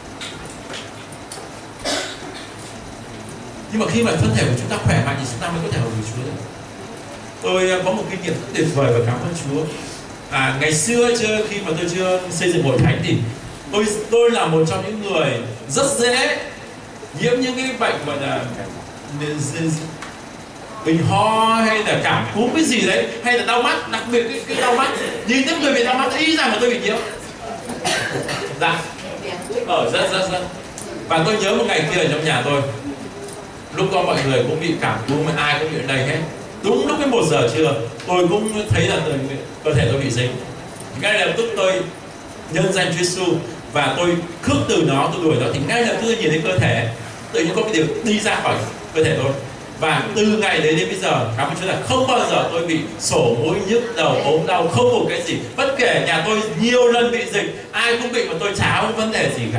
Nhưng mà khi mà thân thể của chúng ta khỏe mạnh thì chúng ta mới có thể hầu của Chúa được. Tôi có một kinh nghiệm rất tuyệt vời và cảm ơn Chúa. À, ngày xưa chưa, khi mà tôi chưa xây dựng hội thánh thì tôi tôi là một trong những người rất dễ nhiễm những cái bệnh gọi là bình ho hay là cảm cúm cái gì đấy, hay là đau mắt, đặc biệt cái, cái đau mắt. Nhìn thấy người bị đau mắt ý rằng là tôi bị nhiễm. Dạ. Ở rất rất rất. Và tôi nhớ một ngày kia ở trong nhà tôi, lúc đó mọi người cũng bị cảm cúm, ai cũng bị ở đây hết. Đúng lúc cái một giờ trưa, tôi cũng thấy là cơ thể tôi bị dính. Ngay lập tức tôi nhân danh Chúa Giêsu và tôi khước từ nó, tôi đuổi nó, thì ngay lập tức tôi nhìn thấy cơ thể tự nhiên có cái điều đi ra khỏi cơ thể tôi. Và từ ngày đấy đến bây giờ, cảm ơn Chúa là không bao giờ tôi bị sổ mũi, nhức đầu, ốm đau, không một cái gì. Bất kể nhà tôi nhiều lần bị dịch, ai cũng bị mà tôi chả có vấn đề gì cả.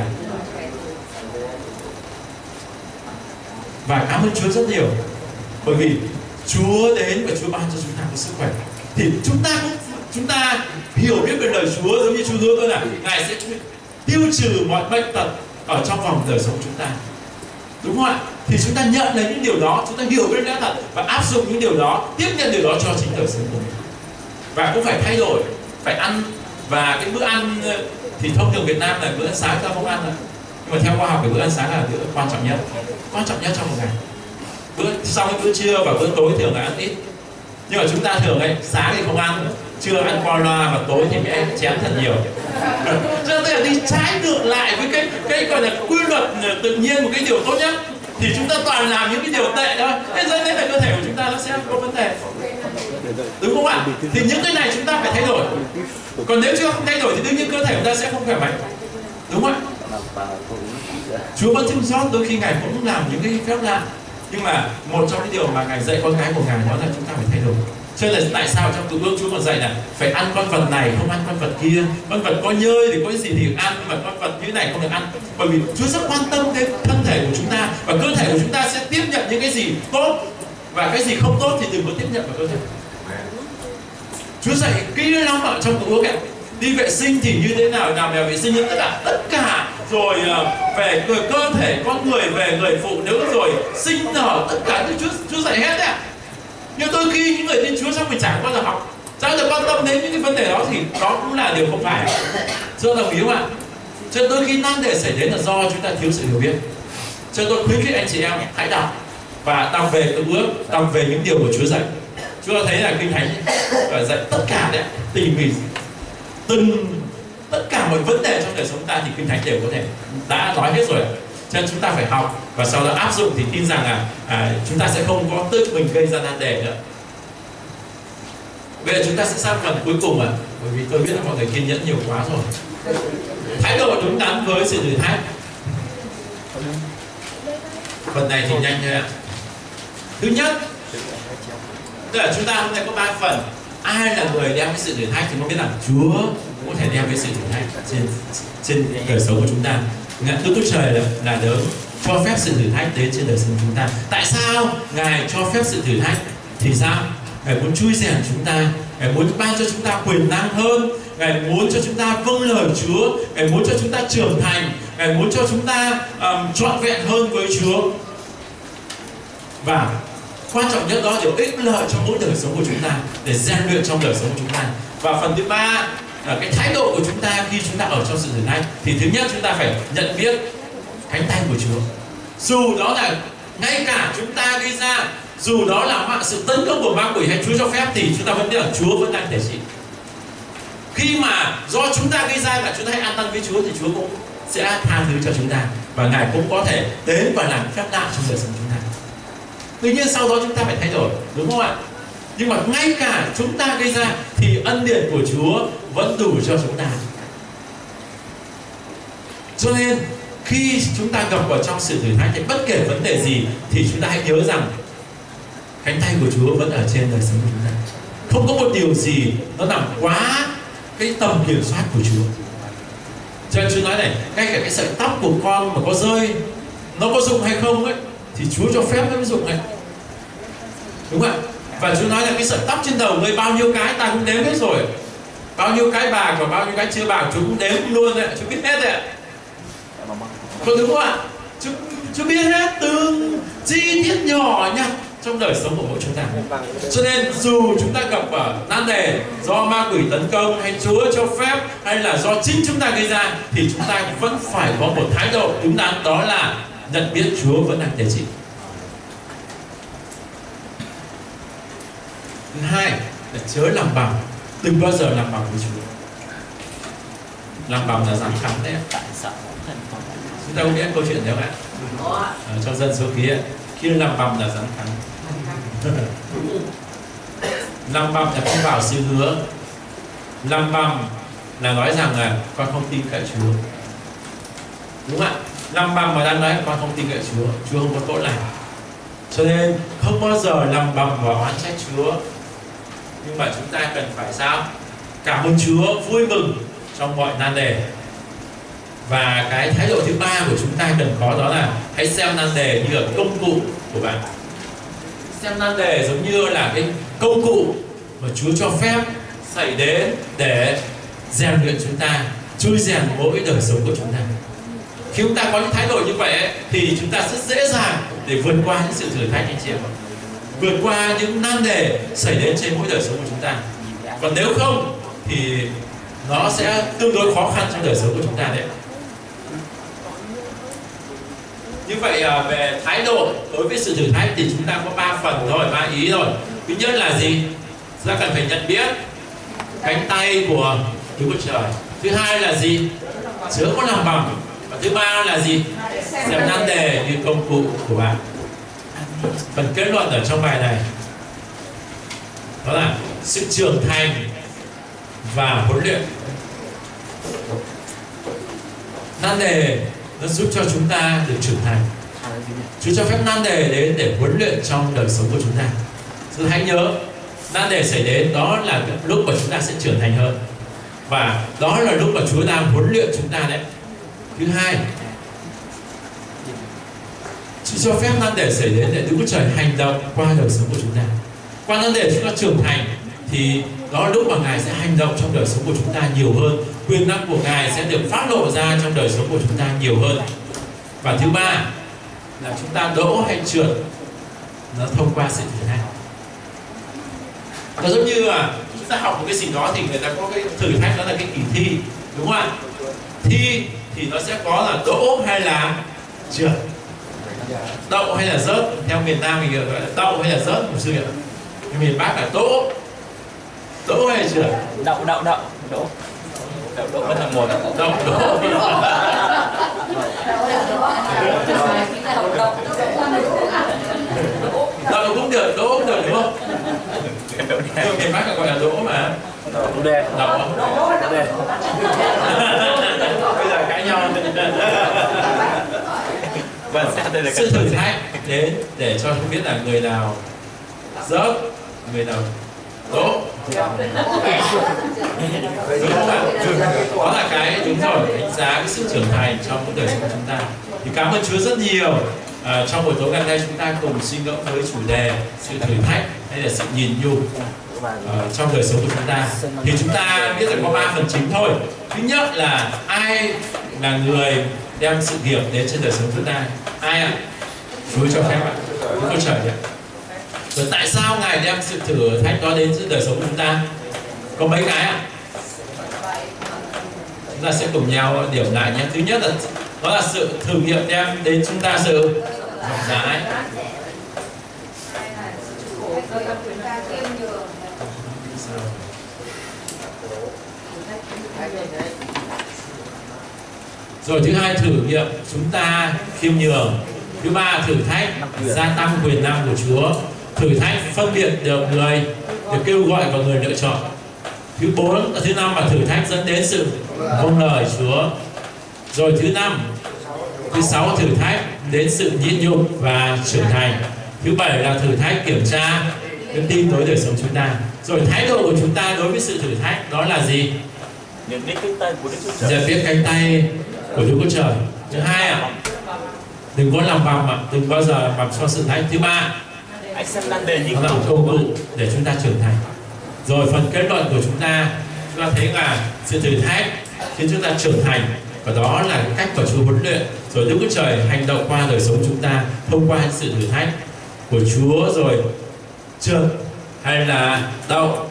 Và cảm ơn Chúa rất nhiều, bởi vì Chúa đến và Chúa ban cho chúng ta có sức khỏe. Thì chúng ta cũng chúng ta hiểu biết về lời Chúa, giống như Chúa hứa tôi là Ngài sẽ tiêu trừ mọi bệnh tật ở trong vòng đời sống chúng ta, đúng không ạ? Thì chúng ta nhận lấy những điều đó, chúng ta hiểu biết lẽ thật và áp dụng những điều đó, tiếp nhận điều đó cho chính đời sống của mình. Và cũng phải thay đổi, phải ăn. Và cái bữa ăn thì thông thường Việt Nam là bữa ăn sáng ta không ăn, nhưng mà theo khoa học thì bữa ăn sáng là bữa quan trọng nhất, quan trọng nhất trong một ngày. Bữa sau cái bữa trưa và bữa tối thường là ăn ít, nhưng mà chúng ta thường ấy, sáng thì không ăn, trưa ăn qua loa và tối thì mới chén thật nhiều. Cho nên là đi trái ngược lại với cái cái gọi là quy luật tự nhiên, một cái điều tốt nhất, thì chúng ta toàn làm những cái điều tệ thôi. Thế dẫn đến là cơ thể của chúng ta nó sẽ có vấn đề, đúng không ạ? Thì những cái này chúng ta phải thay đổi. Còn nếu chưa không thay đổi thì đương nhiên cơ thể chúng ta sẽ không khỏe mạnh, đúng không ạ? Chúa vẫn thương xót, đôi khi Ngài cũng làm những cái phép lạ, nhưng mà một trong những điều mà Ngài dạy con cái của Ngài đó là chúng ta phải thay đổi. Cho nên là tại sao trong Cựu Ước Chúa còn dạy là phải ăn con vật này, không ăn con vật kia. Con vật có nhơi thì có cái gì thì ăn, nhưng mà con vật như này không được ăn. Bởi vì Chúa rất quan tâm đến thân thể của chúng ta, và cơ thể của chúng ta sẽ tiếp nhận những cái gì tốt, và cái gì không tốt thì đừng có tiếp nhận vào cơ thể. Chúa dạy kỹ lắm ở trong Cựu Ước ấy. Đi vệ sinh thì như thế nào, nào mèo vệ sinh, tất cả tất cả rồi về cơ thể con người, về người phụ nữ, rồi sinh nở, tất cả Chúa Chúa dạy hết đấy. Nhưng đôi khi những người tin Chúa xong mình chẳng bao giờ học, chẳng được quan tâm đến những cái vấn đề đó, thì đó cũng là điều không phải. Chưa đồng ý không ạ? Cho nên đôi khi nan đề xảy đến là do chúng ta thiếu sự hiểu biết. Cho nên tôi khuyến khích anh chị em hãy đọc và đọc về Cựu Ước, đọc về những điều của Chúa dạy. Chúa thấy là Kinh Thánh dạy tất cả đấy, tỉ mỉ từng tất cả mọi vấn đề trong đời sống ta thì Kinh Thánh đều có thể đã nói hết rồi. Cho nên chúng ta phải học và sau đó áp dụng, thì tin rằng là à, chúng ta sẽ không có tự mình gây ra nan đề nữa. Bây giờ chúng ta sẽ sang phần cuối cùng ạ, à, bởi vì tôi biết là mọi người kiên nhẫn nhiều quá rồi. Thái độ đúng đắn với sự thử thách. Phần này thì nhanh thôi ạ. Thứ nhất, tức là chúng ta hôm nay có ba phần. Ai là người đem cái sự thử thách thì không biết là Chúa cũng có thể đem cái sự thử thách trên trên đời sống của chúng ta. Đức Chúa Trời là, là đấng cho phép sự thử thách đến trên đời sống chúng ta. Tại sao Ngài cho phép sự thử thách? Thì sao? Ngài muốn chui rèn chúng ta, Ngài muốn ban cho chúng ta quyền năng hơn, Ngài muốn cho chúng ta vâng lời Chúa, Ngài muốn cho chúng ta trưởng thành, Ngài muốn cho chúng ta um, trọn vẹn hơn với Chúa. Và quan trọng nhất đó điều ích lợi cho mỗi đời sống của chúng ta, để rèn luyện trong đời sống của chúng ta. Và phần thứ ba là cái thái độ của chúng ta khi chúng ta ở trong sự thử thách. Thì thứ nhất chúng ta phải nhận biết cánh tay của Chúa. Dù đó là ngay cả chúng ta gây ra, dù đó là mạng sự tấn công của ma quỷ hay Chúa cho phép, thì chúng ta vẫn biết là Chúa vẫn đang thể trị. Khi mà do chúng ta gây ra và chúng ta hãy an tâm với Chúa, thì Chúa cũng sẽ tha thứ cho chúng ta, và Ngài cũng có thể đến và làm phép lạ trong đời sống chúng ta. Tuy nhiên sau đó chúng ta phải thay đổi, đúng không ạ? Nhưng mà ngay cả chúng ta gây ra thì ân điển của Chúa vẫn đủ cho chúng ta. Cho nên khi chúng ta gặp vào trong sự thử thách thì bất kể vấn đề gì, thì chúng ta hãy nhớ rằng cánh tay của Chúa vẫn ở trên đời sống của chúng ta. Không có một điều gì nó nằm quá cái tầm kiểm soát của Chúa. Cho nên Chúa nói này, ngay cả cái sợi tóc của con mà có rơi, nó có dụng hay không ấy, thì Chúa cho phép nó mới dụng ấy. Đúng không ạ? Và Chúa nói là cái sợi tóc trên đầu ngươi bao nhiêu cái ta cũng đếm hết rồi. Bao nhiêu cái bạc và bao nhiêu cái chưa bạc Chúa cũng đếm luôn đấy, Chúa biết hết đấy ạ. Có đúng không ạ? Chúa, Chúa biết hết từng chi tiết nhỏ nhặt trong đời sống của mỗi chúng ta. Cho nên dù chúng ta gặp uh, nan đề do ma quỷ tấn công, hay Chúa cho phép, hay là do chính chúng ta gây ra, thì chúng ta vẫn phải có một thái độ đúng đắn, đó là nhận biết Chúa vẫn đang thể trị. Thứ hai là chớ làm bằng, đừng bao giờ làm bằng với Chúa. Làm bằng là dám thắng đấy. Chúng ta có biết câu chuyện đấy không ạ? Ở trong Dân Số Ký ấy, khi làm bằng là dám thắng. Làm bằng là không vào sự hứa. Làm bằng là nói rằng là con không tin cậy Chúa. Đúng không ạ? Làm bằng mà đang nói con không tin cậy Chúa, Chúa không có tốt lành. Cho nên không bao giờ làm bằng và oán trách Chúa. Nhưng mà chúng ta cần phải sao? Cảm ơn Chúa, vui mừng trong mọi nan đề. Và cái thái độ thứ ba của chúng ta cần có, đó là hãy xem nan đề như là công cụ của bạn. Xem nan đề giống như là cái công cụ mà Chúa cho phép xảy đến để rèn luyện chúng ta, trui rèn mỗi đời sống của chúng ta. Khi chúng ta có những thái độ như vậy thì chúng ta rất dễ dàng để vượt qua những sự thử thách, anh chị em ạ. Vượt qua những nan đề xảy đến trên mỗi đời sống của chúng ta. Còn nếu không thì nó sẽ tương đối khó khăn trong đời sống của chúng ta đấy. Như vậy về thái độ đối với sự thử thách thì chúng ta có ba phần thôi, ba ý rồi. Thứ nhất là gì? Chúng ta cần phải nhận biết cánh tay của Chúa Trời. Thứ hai là gì? Chớ có làm bằng. Và thứ ba là gì? Xem nan đề như công cụ của bạn. Phần kết luận ở trong bài này đó là sự trưởng thành và huấn luyện. Nan đề nó giúp cho chúng ta được trưởng thành. Chúa cho phép nan đề đến để huấn luyện trong đời sống của chúng ta. Chúng ta hãy nhớ, nan đề xảy đến đó là lúc mà chúng ta sẽ trưởng thành hơn, và đó là lúc mà Chúa đang huấn luyện chúng ta đấy. Thứ hai, Chúa cho phép nan đề xảy đến để Đức Chúa Trời hành động qua đời sống của chúng ta. Qua nan đề chúng ta trưởng thành thì đó là lúc mà Ngài sẽ hành động trong đời sống của chúng ta nhiều hơn. Quyền năng của Ngài sẽ được phát lộ ra trong đời sống của chúng ta nhiều hơn. Và thứ ba là chúng ta đỗ hay trượt nó thông qua sự thử thách. Nó giống như là chúng ta học một cái gì đó thì người ta có cái thử thách, đó là cái kỳ thi, đúng không ạ? Thi thì nó sẽ có là đỗ hay là trượt, đậu hay là rớt. Theo miền Nam mình gọi là đậu hay là rớt một sự kiện. Miền Bắc là đỗ, đỗ hay là trượt? Đậu, đậu, đậu, đỗ. Đậu, đỗ vẫn là một. Đậu, đỗ. Đậu cũng được, đỗ cũng được, đúng không? Nhưng miền Bắc là gọi là đỗ mà. Đậu đê. Đậu. Đậu đê. Bây giờ cãi nhau. Vâng, đây là sự thử thách đến để cho không biết là người nào rớt, người nào đỗ. Đúng không ạ? Đó là cái đúng rồi, đánh giá cái sự trưởng thành trong cuộc đời sống của chúng ta. Thì cảm ơn Chúa rất nhiều. À, trong buổi tối ngày hôm nay chúng ta cùng suy ngẫm với chủ đề sự thử thách hay là sự nhìn nhục uh, trong đời sống của chúng ta. Thì chúng ta biết rằng có ba phần chính thôi. Thứ nhất là ai là người đem sự nghiệp đến trên đời sống chúng ta? Ai ạ? Chúa cho phép ạ. Chúa có trời ạ. Rồi tại sao Ngài đem sự thử thách đó đến trên đời sống của chúng ta? Có mấy cái ạ? Chúng ta sẽ cùng nhau điểm lại nhé. Thứ nhất là đó là sự thử nghiệm đem đến chúng ta sự rộng rãi. chúng ta khiêm nhường. Rồi thứ hai thử nghiệm chúng ta khiêm nhường. Thứ ba thử thách gia tăng quyền năng của Chúa. Thử thách phân biệt được người được kêu gọi và người lựa chọn. Thứ bốn thứ năm là thử thách dẫn đến sự vâng lời Chúa. Rồi thứ năm thứ sáu thử thách đến sự nhịn nhục và trưởng thành. Thứ bảy là thử thách kiểm tra đức tin đối đời sống chúng ta. Rồi thái độ của chúng ta đối với sự thử thách đó là gì? Nhận biết cánh tay của Đức Chúa Trời. Nhận biết cánh tay của Đức Chúa Trời. Thứ hai ạ, đừng có làm bầm ạ, đừng bao giờ bầm cho sự thách. Thứ ba, Hãy xem nan đề như nó là một công cụ để chúng ta trưởng thành. Rồi phần kết luận của chúng ta, chúng ta thấy là sự thử thách khiến chúng ta trưởng thành, và đó là cách mà Chúa huấn luyện. Rồi Đức Chúa Trời hành động qua đời sống chúng ta thông qua sự thử thách của Chúa, rồi trượt hay là đậu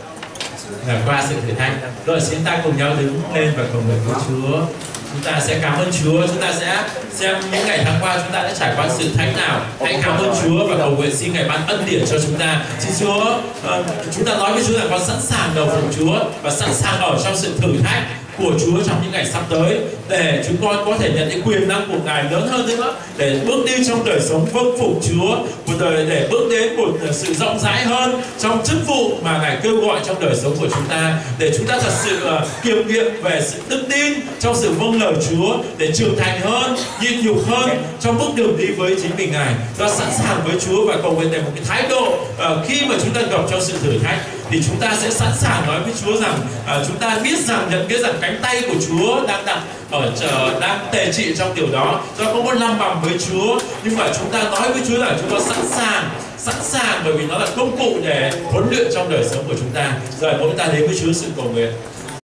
là qua sự thử thách. Rồi chúng ta cùng nhau đứng lên và cầu nguyện với Chúa. Chúng ta sẽ cảm ơn Chúa. Chúng ta sẽ xem những ngày tháng qua chúng ta đã trải qua sự thách nào. Hãy cảm ơn Chúa và cầu nguyện xin Ngài ban ân điển cho chúng ta. Xin Chúa, uh, chúng ta nói với Chúa là con sẵn sàng đầu phục Chúa và sẵn sàng ở trong sự thử thách của Chúa trong những ngày sắp tới, để chúng con có thể nhận những quyền năng của Ngài lớn hơn nữa, để bước đi trong đời sống vâng phục Chúa, một đời để bước đến một sự rộng rãi hơn trong chức vụ mà Ngài kêu gọi trong đời sống của chúng ta, để chúng ta thật sự uh, kiểm nghiệm về sự đức tin trong sự vâng lời Chúa, để trưởng thành hơn, nhịn nhục hơn trong bước đường đi với chính mình Ngài. Và sẵn sàng với Chúa và cầu nguyện để một cái thái độ uh, khi mà chúng ta gặp trong sự thử thách thì chúng ta sẽ sẵn sàng nói với Chúa rằng uh, chúng ta biết rằng, nhận biết rằng cánh tay của Chúa đang đặt ở uh, đang tề trị trong điều đó. Do không có lăm bầm với Chúa, nhưng mà chúng ta nói với Chúa là chúng ta sẵn sàng, sẵn sàng bởi vì nó là công cụ để huấn luyện trong đời sống của chúng ta. Rồi mỗi ta đến với Chúa sự cầu nguyện.